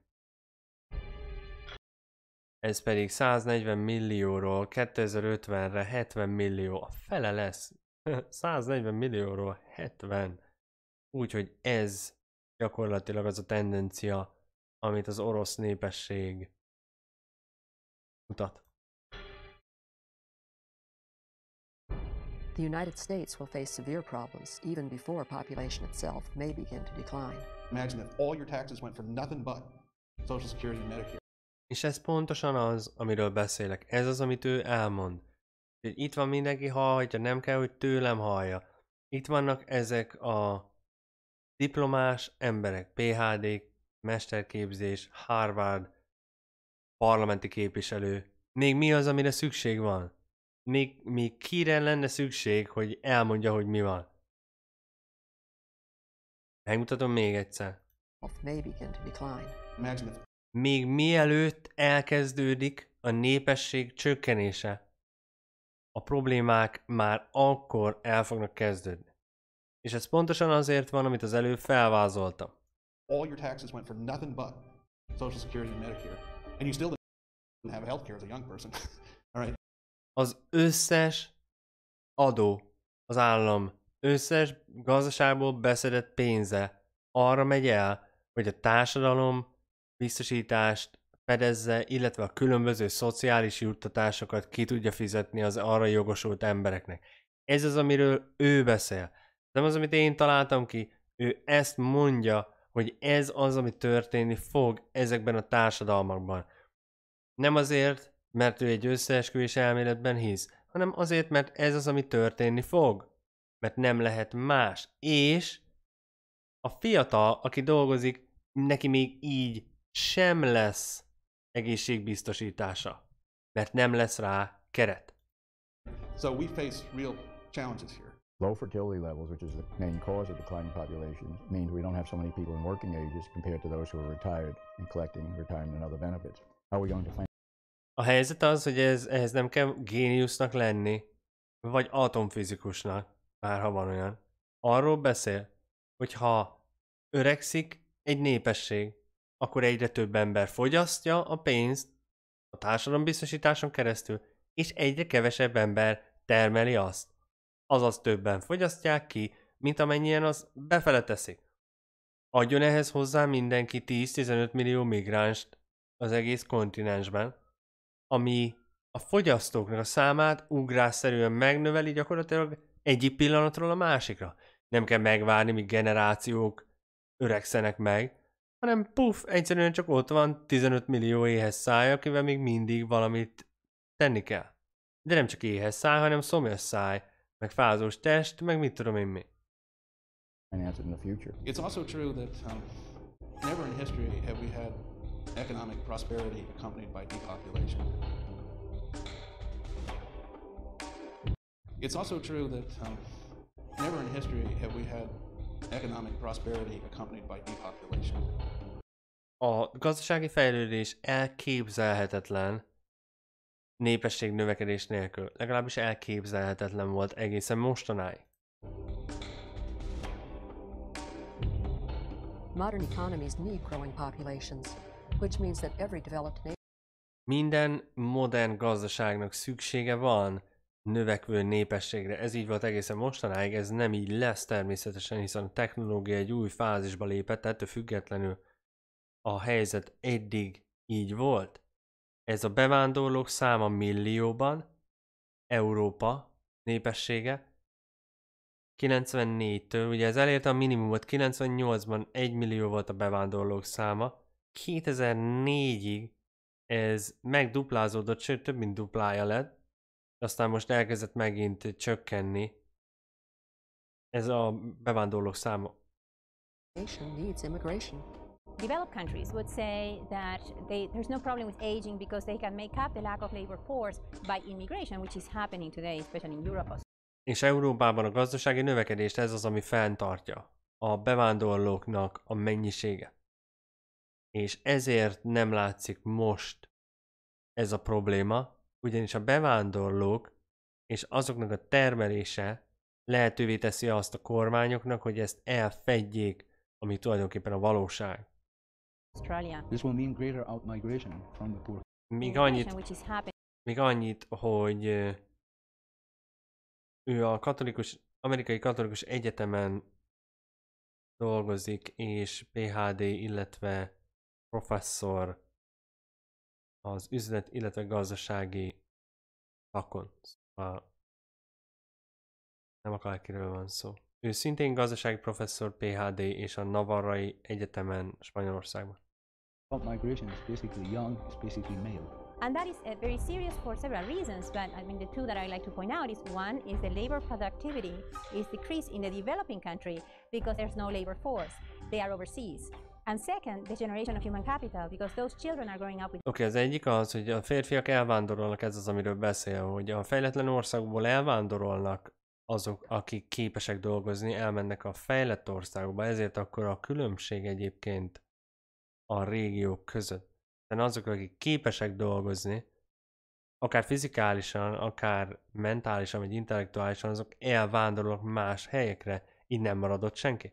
Ez pedig száznegyven millióról kétezer-ötvenre hetven millió. A fele lesz. száznegyven millióról hetven. Úgyhogy ez gyakorlatilag az a tendencia, amit az orosz népesség mutat. The United States will face severe problems even before population itself may begin to decline. Imagine if all your taxes went for nothing but Social Security and Medicare. És ez pontosan az, amiről beszélek. Ez az, amit ő elmond. Hogy itt van mindenki hallhatja, nem kell, hogy tőlem hallja. Itt vannak ezek a diplomás emberek, pé há dé-k, mesterképzés, Harvard, parlamenti képviselő. Még mi az, amire szükség van? Még, még kire lenne szükség, hogy elmondja, hogy mi van? Megmutatom még egyszer. May begin to decline. Imagine if Még mielőtt elkezdődik a népesség csökkenése, a problémák már akkor el fognak kezdődni. És ez pontosan azért van, amit az előbb felvázoltam. all your taxes went for nothing but Social Security and Medicare, and you still didn't have health care as a young person. All right. Az összes adó, az állam összes gazdaságból beszedett pénze arra megy el, hogy a társadalom biztosítást fedezze, illetve a különböző szociális juttatásokat ki tudja fizetni az arra jogosult embereknek. Ez az, amiről ő beszél. Nem az, amit én találtam ki. Ő ezt mondja, hogy ez az, ami történni fog ezekben a társadalmakban. Nem azért, mert ő egy összeesküvés elméletben hisz, hanem azért, mert ez az, ami történni fog. Mert nem lehet más. És a fiatal, aki dolgozik, neki még így sem lesz egészségbiztosítása. Mert nem lesz rá keret. So we face real challenges here. Low fertility levels, which is the main cause of declining populations, means we don't have so many people in working ages compared to those who are retired and collecting retirement and other benefits. How are we going to find? A helyzet az, hogy ez, ehhez nem kell géniusznak lenni, vagy atomfizikusnak, bár ha van olyan. Arról beszél, hogy ha öregszik egy népesség, akkor egyre több ember fogyasztja a pénzt a társadalombiztosításon keresztül, és egyre kevesebb ember termeli azt. Azaz többen fogyasztják ki, mint amennyien az befele teszik. Adjon ehhez hozzá mindenki tíz-tizenöt millió migránst az egész kontinensben, ami a fogyasztóknak a számát ugrásszerűen megnöveli gyakorlatilag egyik pillanatról a másikra. Nem kell megvárni, míg generációk öregszenek meg, hanem puff, egyszerűen csak ott van tizenöt millió éhes száj, akivel még mindig valamit tenni kell. De nem csak éhes száj, hanem szomjas száj, meg fázós test, meg mit tudom én mi. Finance it in the future. It's also true that um, never in history have we had economic prosperity accompanied by depopulation. It's also true that um, never in history have we had economic prosperity accompanied by depopulation. A gazdasági fejlődés elképzelhetetlen népesség növekedés nélkül. Legalábbis elképzelhetetlen volt egészen mostanáig. Modern economies need growing populations, which means that every developed nation Minden modern gazdaságnak szüksége van növekvő népességre. Ez így volt egészen mostanáig, ez nem így lesz természetesen, hiszen a technológia egy új fázisba lépett, ettől függetlenül a helyzet eddig így volt. Ez a bevándorlók száma millióban, Európa népessége, kilencvennégytől, ugye ez elérte a minimumot, kilencvennyolcban egy millió volt a bevándorlók száma, kétezer-négyig ez megduplázódott, sőt több mint duplája lett, aztán most elkezdett megint csökkenni ez a bevándorlók száma. needs immigration. Developed countries would say that they, there's no problem with aging because they can make up the lack of labor force by immigration, which is happening today, especially in Europe. És Európában a gazdasági növekedést ez az, ami fenntartja a bevándorlóknak a mennyisége. És ezért nem látszik most ez a probléma, ugyanis a bevándorlók és azoknak a termelése lehetővé teszi azt a kormányoknak, hogy ezt elfedjék, ami tulajdonképpen a valóság. Australia. This will mean greater outmigration from the poor. Még annyit, még annyit, hogy ő a katolikus, amerikai katolikus egyetemen dolgozik, és pé há dé, illetve professzor az üzlet, illetve gazdasági szakon. Szóval nem akar, kiről van szó. Ő szintén gazdasági professzor pé há dé és a Navarrai Egyetemen Spanyolországban. Outmigration is basically young, it's basically male. And that is uh, very serious for several reasons, but I mean the two that I like to point out is one is the labor productivity is decreased in the developing country because there's no labor force. They are overseas. And second, the generation of human capital, because those children are growing up with... Oké, okay, az egyik az, hogy a férfiak elvándorolnak, ez az, amiről beszél, hogy a fejletlen országokból elvándorolnak azok, akik képesek dolgozni, elmennek a fejlett országokba, ezért akkor a különbség egyébként a régiók között. De azok, akik képesek dolgozni, akár fizikálisan, akár mentálisan, vagy intellektuálisan, azok elvándorolnak más helyekre, így nem maradott senki.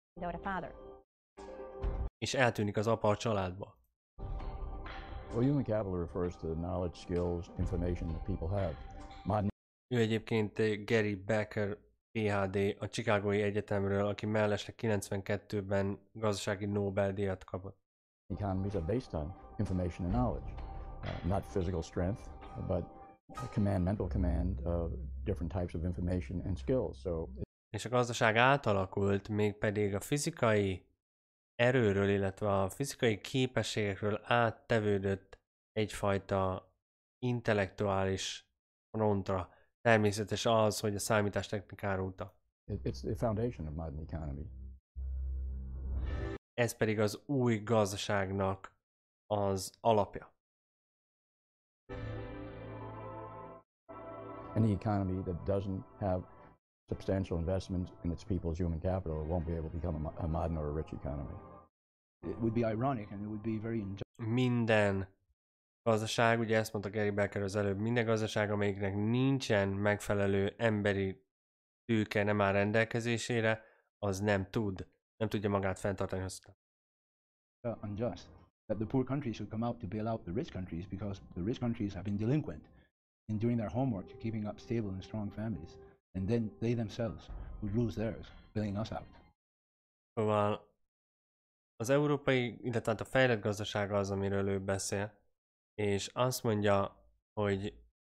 És eltűnik az apa a családba. Well, human capital refers to the knowledge, skills, information that people have. Modern... Ő egyébként Gary Becker, pé há dé a Chicagói Egyetemről, aki mellesleg kilencvenkettőben gazdasági Nobel-díjat kapott. Economies are based on information and knowledge, uh, not physical strength, but command, mental command of different types of information and skills. So, és a gazdaság átalakult, mégpedig a fizikai erőről, illetve a fizikai képességekről áttevődött egyfajta intellektuális frontra. Természetes az, hogy a számítástechnikára utal. It's the foundation of modern economy. Ez pedig az új gazdaságnak az alapja. Any economy that doesn't have substantial investments in its people's human capital won't be able to become a modern or a rich economy. It would be ironic and it would be very unjust. Minden gazdaság, ugye ezt mondta Gary Becker az előbb, minden gazdaság, amelyiknek nincsen megfelelő emberi tőke, nem áll rendelkezésére, az nem tud, nem tudja magát fenntartani. Uh, unjust. That the poor countries should come out to bail out the rich countries because the rich countries have been delinquent in doing their homework to keeping up stable and strong families, and then they themselves would lose theirs, bailing us out. Szóval az európai, illetve a fejlett gazdaság az, amiről ő beszél, és azt mondja, hogy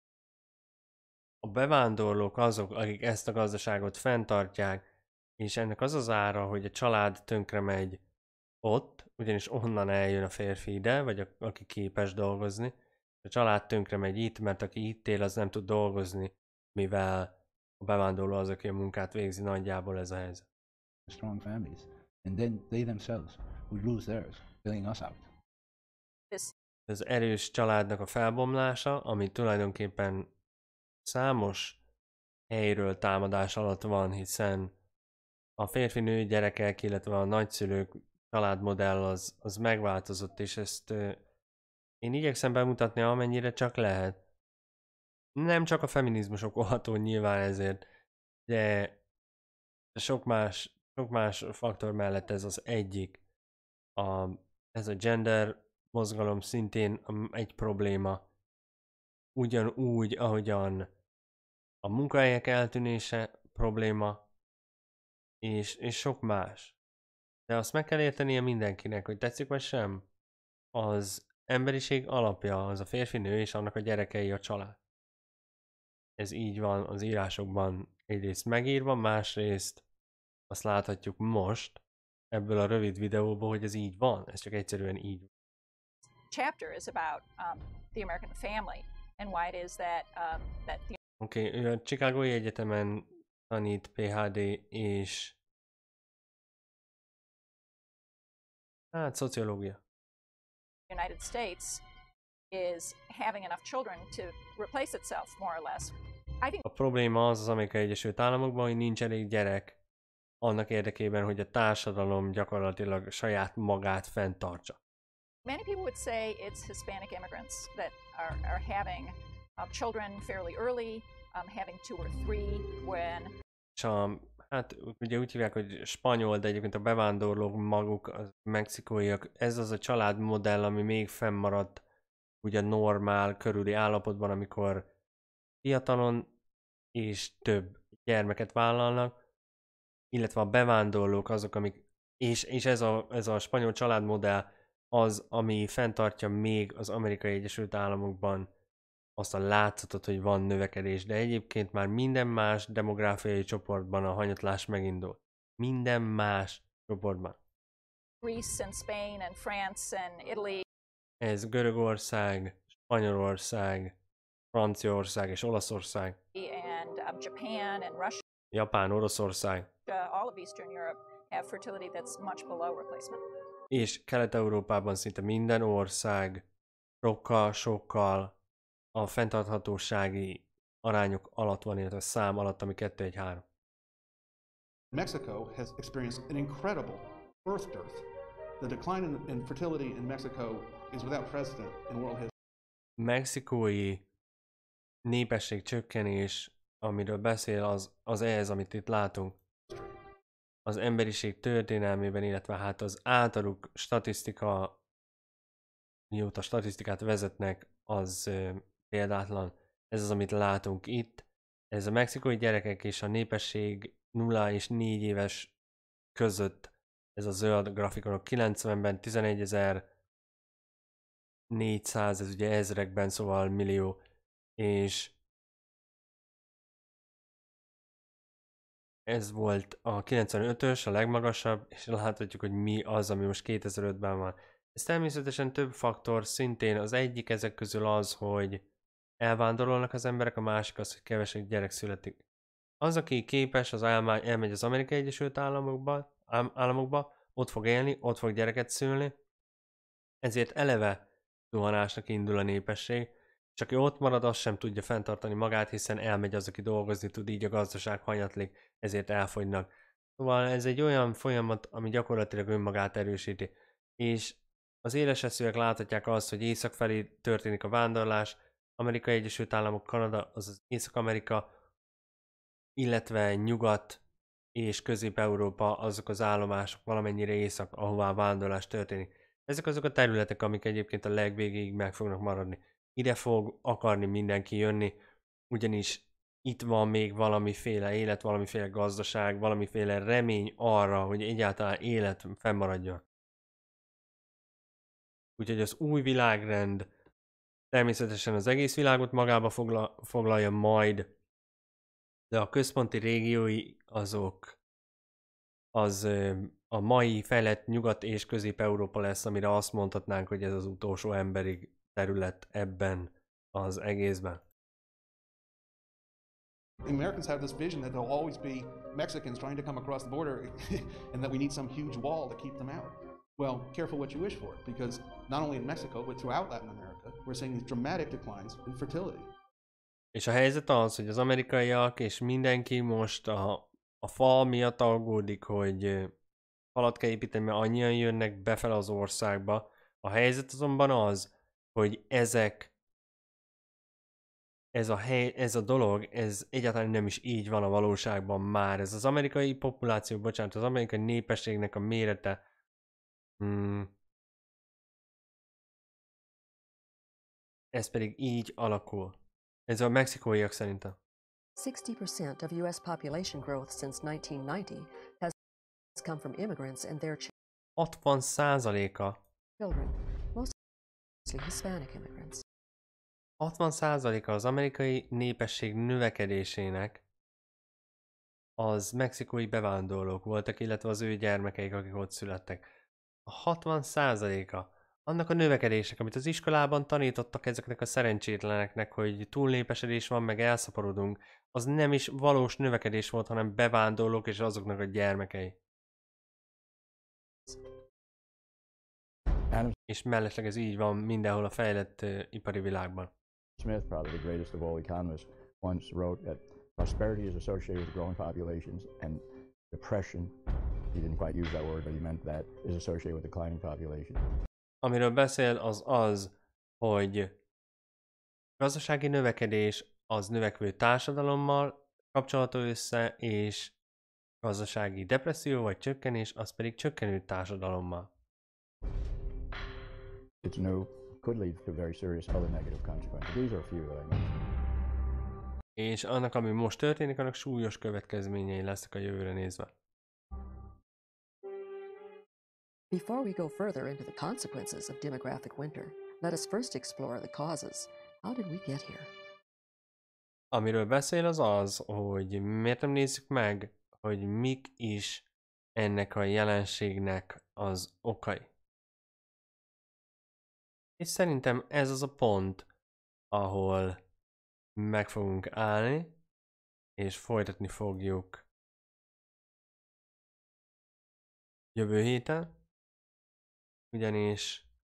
a bevándorlók azok, akik ezt a gazdaságot fenntartják, és ennek az az ára, hogy a család tönkre megy ott, ugyanis onnan eljön a férfi ide, vagy a, aki képes dolgozni, a család tönkre megy itt, mert aki itt él, az nem tud dolgozni, mivel a bevándorló az, aki a munkát végzi, nagyjából ez a helyzet. Strong families, and then they themselves would lose theirs, bailing us out. Az erős családnak a felbomlása, ami tulajdonképpen számos helyről támadás alatt van, hiszen a férfi-nő gyerekek, illetve a nagyszülők családmodell az, az megváltozott, és ezt euh, én igyekszem bemutatni, amennyire csak lehet. Nem csak a feminizmus okolható nyilván ezért, de sok más, sok más faktor mellett ez az egyik. A, ez a gender mozgalom szintén egy probléma. Ugyanúgy, ahogyan a munkahelyek eltűnése probléma, és, és sok más. De azt meg kell értenie mindenkinek, hogy tetszik vagy sem. Az emberiség alapja az a férfi-nő és annak a gyerekei, a család. Ez így van az írásokban egyrészt megírva, másrészt azt láthatjuk most ebből a rövid videóból, hogy ez így van. Ez csak egyszerűen így van. Chapter is about um, the American family and why it is that um, that the Oké, okay, ő a Chicagói Egyetemen tanít pé há dé és hát szociológia. United States is having enough children to replace itself more or less. I think A probléma az az Amerikai Egyesült Államokban, hogy nincs elég gyerek annak érdekében, hogy a társadalom gyakorlatilag saját magát fenntartsa. many people would say it's Hispanic immigrants that are, are having uh, children fairly early, um, having two or three when... És a, hát ugye úgy hívják, hogy spanyol, de egyébként a bevándorlók maguk, a mexikóiak, ez az a családmodell, ami még fennmaradt ugye normál körüli állapotban, amikor fiatalon és több gyermeket vállalnak, illetve a bevándorlók azok, amik, és, és ez, a, ez a spanyol családmodell az, ami fenntartja még az Amerikai Egyesült Államokban azt a látszatot, hogy van növekedés, de egyébként már minden más demográfiai csoportban a hanyatlás megindult. Minden más csoportban. Greece and Spain and France and Italy. Ez Görögország, Spanyolország, Franciaország és Olaszország. And um, Japan and Russia. Japán, Oroszország. All of Eastern Europe have fertility that's much below replacement. És Kelet-Európában szinte minden ország sokkal-sokkal a fenntarthatósági arányok alatt van, illetve a szám alatt, ami kettő egy három. Mexico has experienced an incredible birth dearth. The decline in, in fertility in Mexico is without precedent in world history. Mexikói népesség csökkenés, amiről beszél, az, az ez, amit itt látunk. Az emberiség történelmében, illetve hát az általuk statisztika, mióta statisztikát vezetnek, az ö, példátlan. Ez az, amit látunk itt. Ez a mexikói gyerekek és a népesség nulla és négy éves között, ez a zöld grafikonok kilencvenben tizenegyezer-négyszáz, ez ugye ezrekben, szóval millió, és ez volt a kilencvenötös, a legmagasabb, és láthatjuk, hogy mi az, ami most kétezer-ötben van. Ez természetesen több faktor, szintén az egyik ezek közül az, hogy elvándorolnak az emberek, a másik az, hogy kevesebb gyerek születik. Az, aki képes, az elmegy, elmegy az Amerikai Egyesült Államokba, államokba, ott fog élni, ott fog gyereket szülni, ezért eleve zuhanásnak indul a népesség, és aki ott marad, az sem tudja fenntartani magát, hiszen elmegy az, aki dolgozni tud, így a gazdaság hanyatlik, ezért elfogynak. Szóval ez egy olyan folyamat, ami gyakorlatilag önmagát erősíti. És az éleseszűek láthatják azt, hogy észak felé történik a vándorlás, Amerikai Egyesült Államok, Kanada, azaz Észak-Amerika, illetve Nyugat és Közép-Európa azok az állomások valamennyire észak, ahová a vándorlás történik. Ezek azok a területek, amik egyébként a legvégéig meg fognak maradni. Ide fog akarni mindenki jönni, ugyanis itt van még valamiféle élet, valamiféle gazdaság, valamiféle remény arra, hogy egyáltalán élet fennmaradjon. Úgyhogy az új világrend természetesen az egész világot magába fogla, foglalja majd, de a központi régiói azok az a mai fejlett Nyugat- és Közép-Európa lesz, amire azt mondhatnánk, hogy ez az utolsó emberi terület ebben az egészben. Americans have this vision that there'll always be Mexicans trying to come across the border and that we need some huge wall to keep them out. Well, careful what you wish for, because not only in Mexico, but throughout Latin America, we're seeing these dramatic declines in fertility. És a helyzet az, hogy az amerikaiak és mindenki most a, a fal miatt aggódik, hogy falat kell építeni, mert annyian jönnek befele az országba. A helyzet azonban az, hogy ezek, ez a, hely, ez a dolog, ez egyáltalán nem is így van a valóságban már. Ez az amerikai populáció, bocsánat, az amerikai népességnek a mérete, hmm, ez pedig így alakul. Ez a mexikóiak szerintem. sixty percent of U S population growth since nineteen ninety has come from immigrants and their hatvan százaléka children, mostly Hispanic immigrants. hatvan százaléka az amerikai népesség növekedésének az mexikói bevándorlók voltak, illetve az ő gyermekeik, akik ott születtek. A hatvan százaléka annak a növekedésnek, amit az iskolában tanítottak ezeknek a szerencsétleneknek, hogy túlnépesedés van, meg elszaporodunk, az nem is valós növekedés volt, hanem bevándorlók és azoknak a gyermekei. Adam És mellesleg ez így van mindenhol a fejlett uh, ipari világban. Smith, probably the greatest of all economists, once wrote that prosperity is associated with growing populations and depression, he didn't quite use that word, but he meant that, is associated with declining populations. Amiről beszél, az az, hogy gazdasági növekedés az növekvő társadalommal kapcsolható össze, és gazdasági depresszió vagy csökkenés, az pedig csökkenő társadalommal. It's new, could lead to very serious other negative consequences. These are a few that I mentioned. És annak, ami most történik, annak súlyos következményei lesznek a jövőre nézve. Before we go further into the consequences of demographic winter, let us first explore the causes. How did we get here? Amiről beszél az az, hogy miért nem nézzük meg, hogy mik is ennek a jelenségnek az okai. És szerintem ez az a pont, ahol meg fogunk állni, és folytatni fogjuk jövő héten, ugyanis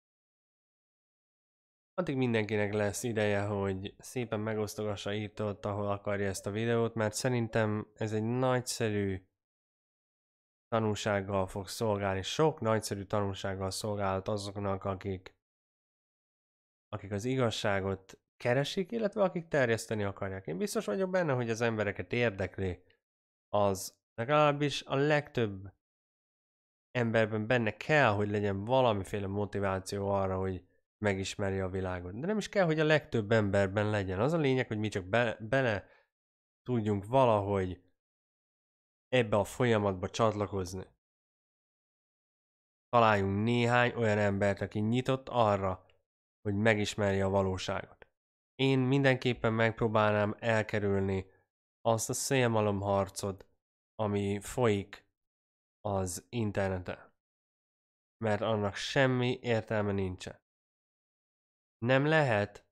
addig mindenkinek lesz ideje, hogy szépen megosztogassa itt ott, ahol akarja ezt a videót, mert szerintem ez egy nagyszerű tanulsággal fog szolgálni, sok nagyszerű tanulsággal szolgálhat azoknak, akik akik az igazságot keresik, illetve akik terjeszteni akarják. Én biztos vagyok benne, hogy az embereket érdekli az, legalábbis a legtöbb emberben benne kell, hogy legyen valamiféle motiváció arra, hogy megismerje a világot. De nem is kell, hogy a legtöbb emberben legyen. Az a lényeg, hogy mi csak be, bele tudjunk valahogy ebbe a folyamatba csatlakozni. Találjunk néhány olyan embert, aki nyitott arra, hogy megismerje a valóságot. Én mindenképpen megpróbálnám elkerülni azt a szélmalomharcot, ami folyik az interneten. Mert annak semmi értelme nincsen. Nem lehet,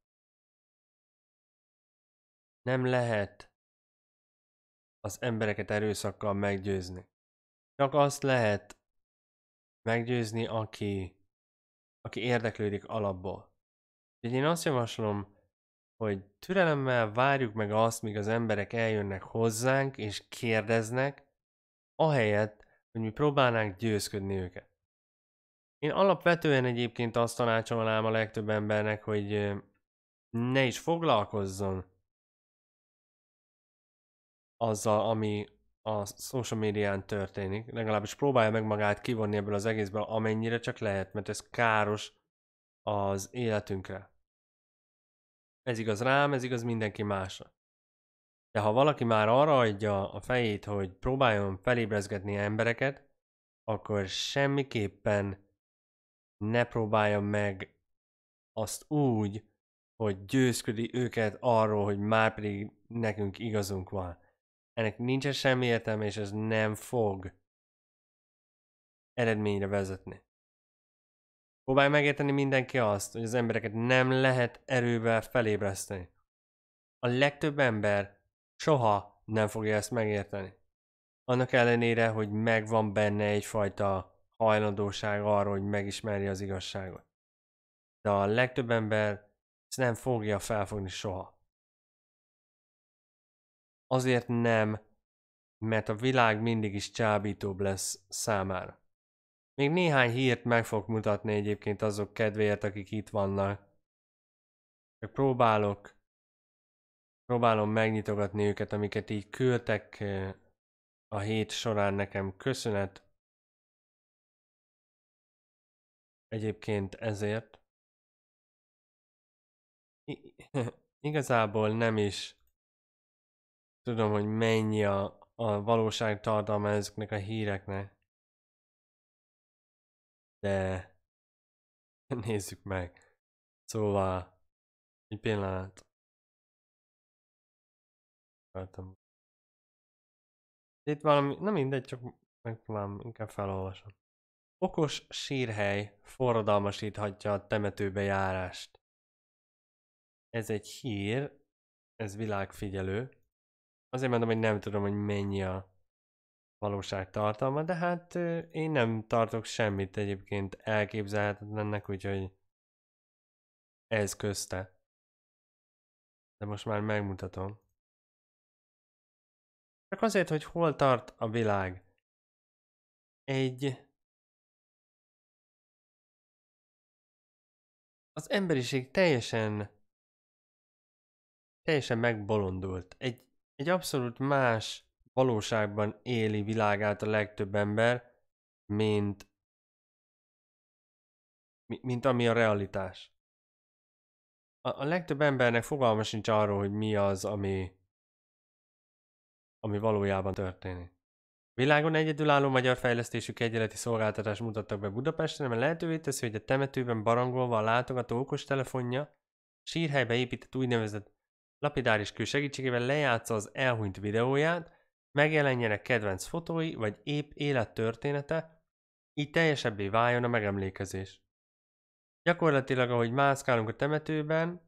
nem lehet az embereket erőszakkal meggyőzni. Csak azt lehet meggyőzni, aki, aki érdeklődik alapból. Úgyhogy én azt javaslom, hogy türelemmel várjuk meg azt, míg az emberek eljönnek hozzánk és kérdeznek, ahelyett, hogy mi próbálnánk győzködni őket. Én alapvetően egyébként azt tanácsolnám a legtöbb embernek, hogy ne is foglalkozzon azzal, ami a social médián történik. Legalábbis próbálja meg magát kivonni ebből az egészből, amennyire csak lehet, mert ez káros az életünkre. Ez igaz rám, ez igaz mindenki másra. De ha valaki már arra adja a fejét, hogy próbáljon felébrezgetni embereket, akkor semmiképpen ne próbálja meg azt úgy, hogy győzködi őket arról, hogy már pedig nekünk igazunk van. Ennek nincsen semmi értelme, és ez nem fog eredményre vezetni. Próbálj megérteni mindenki azt, hogy az embereket nem lehet erővel felébreszteni. A legtöbb ember soha nem fogja ezt megérteni. Annak ellenére, hogy megvan benne egyfajta hajlandóság arra, hogy megismerje az igazságot. De a legtöbb ember ezt nem fogja felfogni soha. Azért nem, mert a világ mindig is csábítóbb lesz számára. Még néhány hírt meg fog mutatni egyébként azok kedvéért, akik itt vannak. Csak próbálok, próbálom megnyitogatni őket, amiket így küldtek a hét során nekem. Köszönet egyébként ezért. I igazából nem is tudom, hogy mennyi a, a valóság tartalma ezeknek a híreknek. De nézzük meg. Szóval egy pillanat. Itt valami, nem mindegy, csak megpróbálom, inkább felolvasom. Okos sírhely forradalmasíthatja a temetőbe járást. Ez egy hír, ez világfigyelő. Azért mondom, hogy nem tudom, hogy mennyi a valóság tartalma, de hát én nem tartok semmit egyébként elképzelhetetlennek, úgyhogy ez közte. De most már megmutatom. Csak azért, hogy hol tart a világ. Egy... Az emberiség teljesen... teljesen megbolondult. Egy, egy abszolút más valóságban éli világát a legtöbb ember, mint... mint ami a realitás. A, a legtöbb embernek fogalma sincs arról, hogy mi az, ami... ami valójában történik. Világon egyedülálló magyar fejlesztésű kegyeleti szolgáltatást mutattak be Budapesten, amely lehetővé teszi, hogy a temetőben barangolva a látogató okostelefonja sírhelybe épített úgynevezett lapidáris kő segítségével lejátsza az elhunyt videóját, megjelenjenek kedvenc fotói, vagy épp élettörténete, így teljesebbé váljon a megemlékezés. Gyakorlatilag, ahogy mászkálunk a temetőben,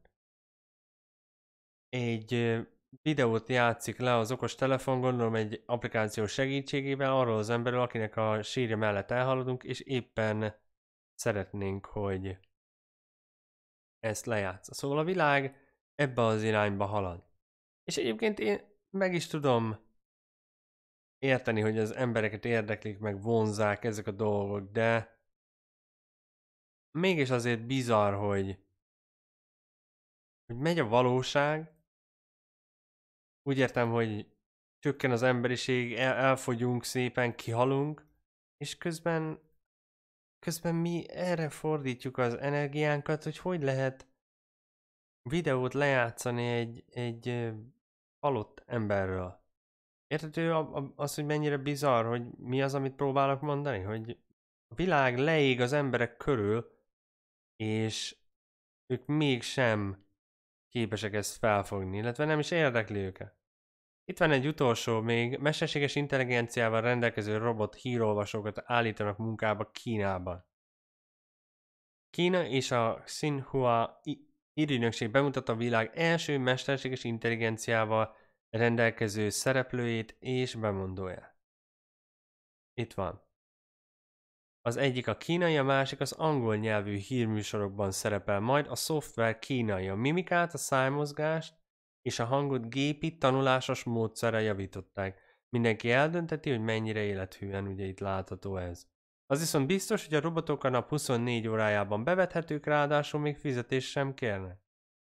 egy videót játszik le az okos telefon, gondolom egy applikáció segítségével arról az emberről, akinek a sírja mellett elhaladunk, és éppen szeretnénk, hogy ezt lejátsza. Szóval a világ ebbe az irányba halad. És egyébként én meg is tudom érteni, hogy az embereket érdeklik, meg vonzzák ezek a dolgok, de mégis azért bizarr, hogy, hogy megy a valóság. Úgy értem, hogy csökken az emberiség, el, elfogyunk szépen, kihalunk, és közben, közben mi erre fordítjuk az energiánkat, hogy hogy lehet videót lejátszani egy, egy halott emberről. Érthető az, hogy mennyire bizarr, hogy mi az, amit próbálok mondani? Hogy a világ leég az emberek körül, és ők mégsem képesek ezt felfogni, illetve nem is érdekli őket. Itt van egy utolsó még, mesterséges intelligenciával rendelkező robot hírolvasókat állítanak munkába Kínában. Kína és a Xinhua hírügynökség bemutatta a világ első mesterséges intelligenciával rendelkező szereplőjét és bemondóját. Itt van. Az egyik a kínai, a másik az angol nyelvű hírműsorokban szerepel, majd a szoftver kínai, a mimikát, a szájmozgást és a hangot gépi tanulásos módszerrel javították. Mindenki eldönteti, hogy mennyire élethűen, ugye itt látható ez. Az viszont biztos, hogy a robotok a nap huszonnégy órájában bevethetők, ráadásul még fizetést sem kérnek.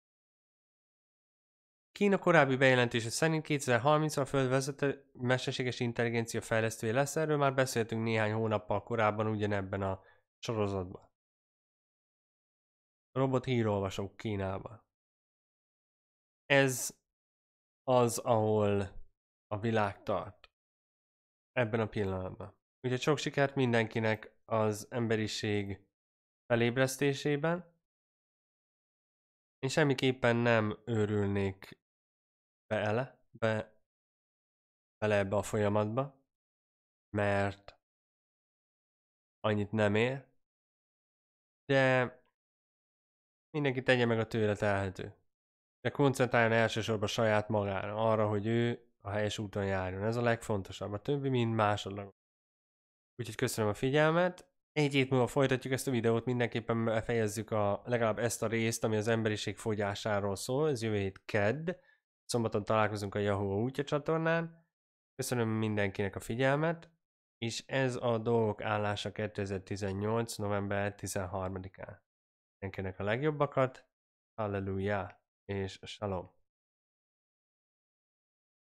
Kína korábbi bejelentése szerint kétezer-harmincra a Föld vezető mesterséges intelligencia fejlesztője lesz, erről már beszéltünk néhány hónappal korábban ugyanebben a sorozatban. Robot hírolvasók Kínában. Ez az, ahol a világ tart. Ebben a pillanatban. Úgyhogy sok sikert mindenkinek az emberiség felébresztésében. Én semmiképpen nem őrülnék be ele, be, bele ebbe a folyamatba, mert annyit nem ér, de mindenki tegye meg a tőle telhető. De koncentráljon elsősorban saját magára, arra, hogy ő a helyes úton járjon. Ez a legfontosabb, a többi mind másodlagos. Úgyhogy köszönöm a figyelmet. Egy hét múlva folytatjuk ezt a videót, mindenképpen befejezzük a, legalább ezt a részt, ami az emberiség fogyásáról szól. Ez jövő hét kedd. Szombaton találkozunk a Yahoo útja csatornán. Köszönöm mindenkinek a figyelmet, és ez a dolgok állása kétezer-tizennyolc. november tizenharmadikán. Mindenkinek a legjobbakat, halleluja, és shalom.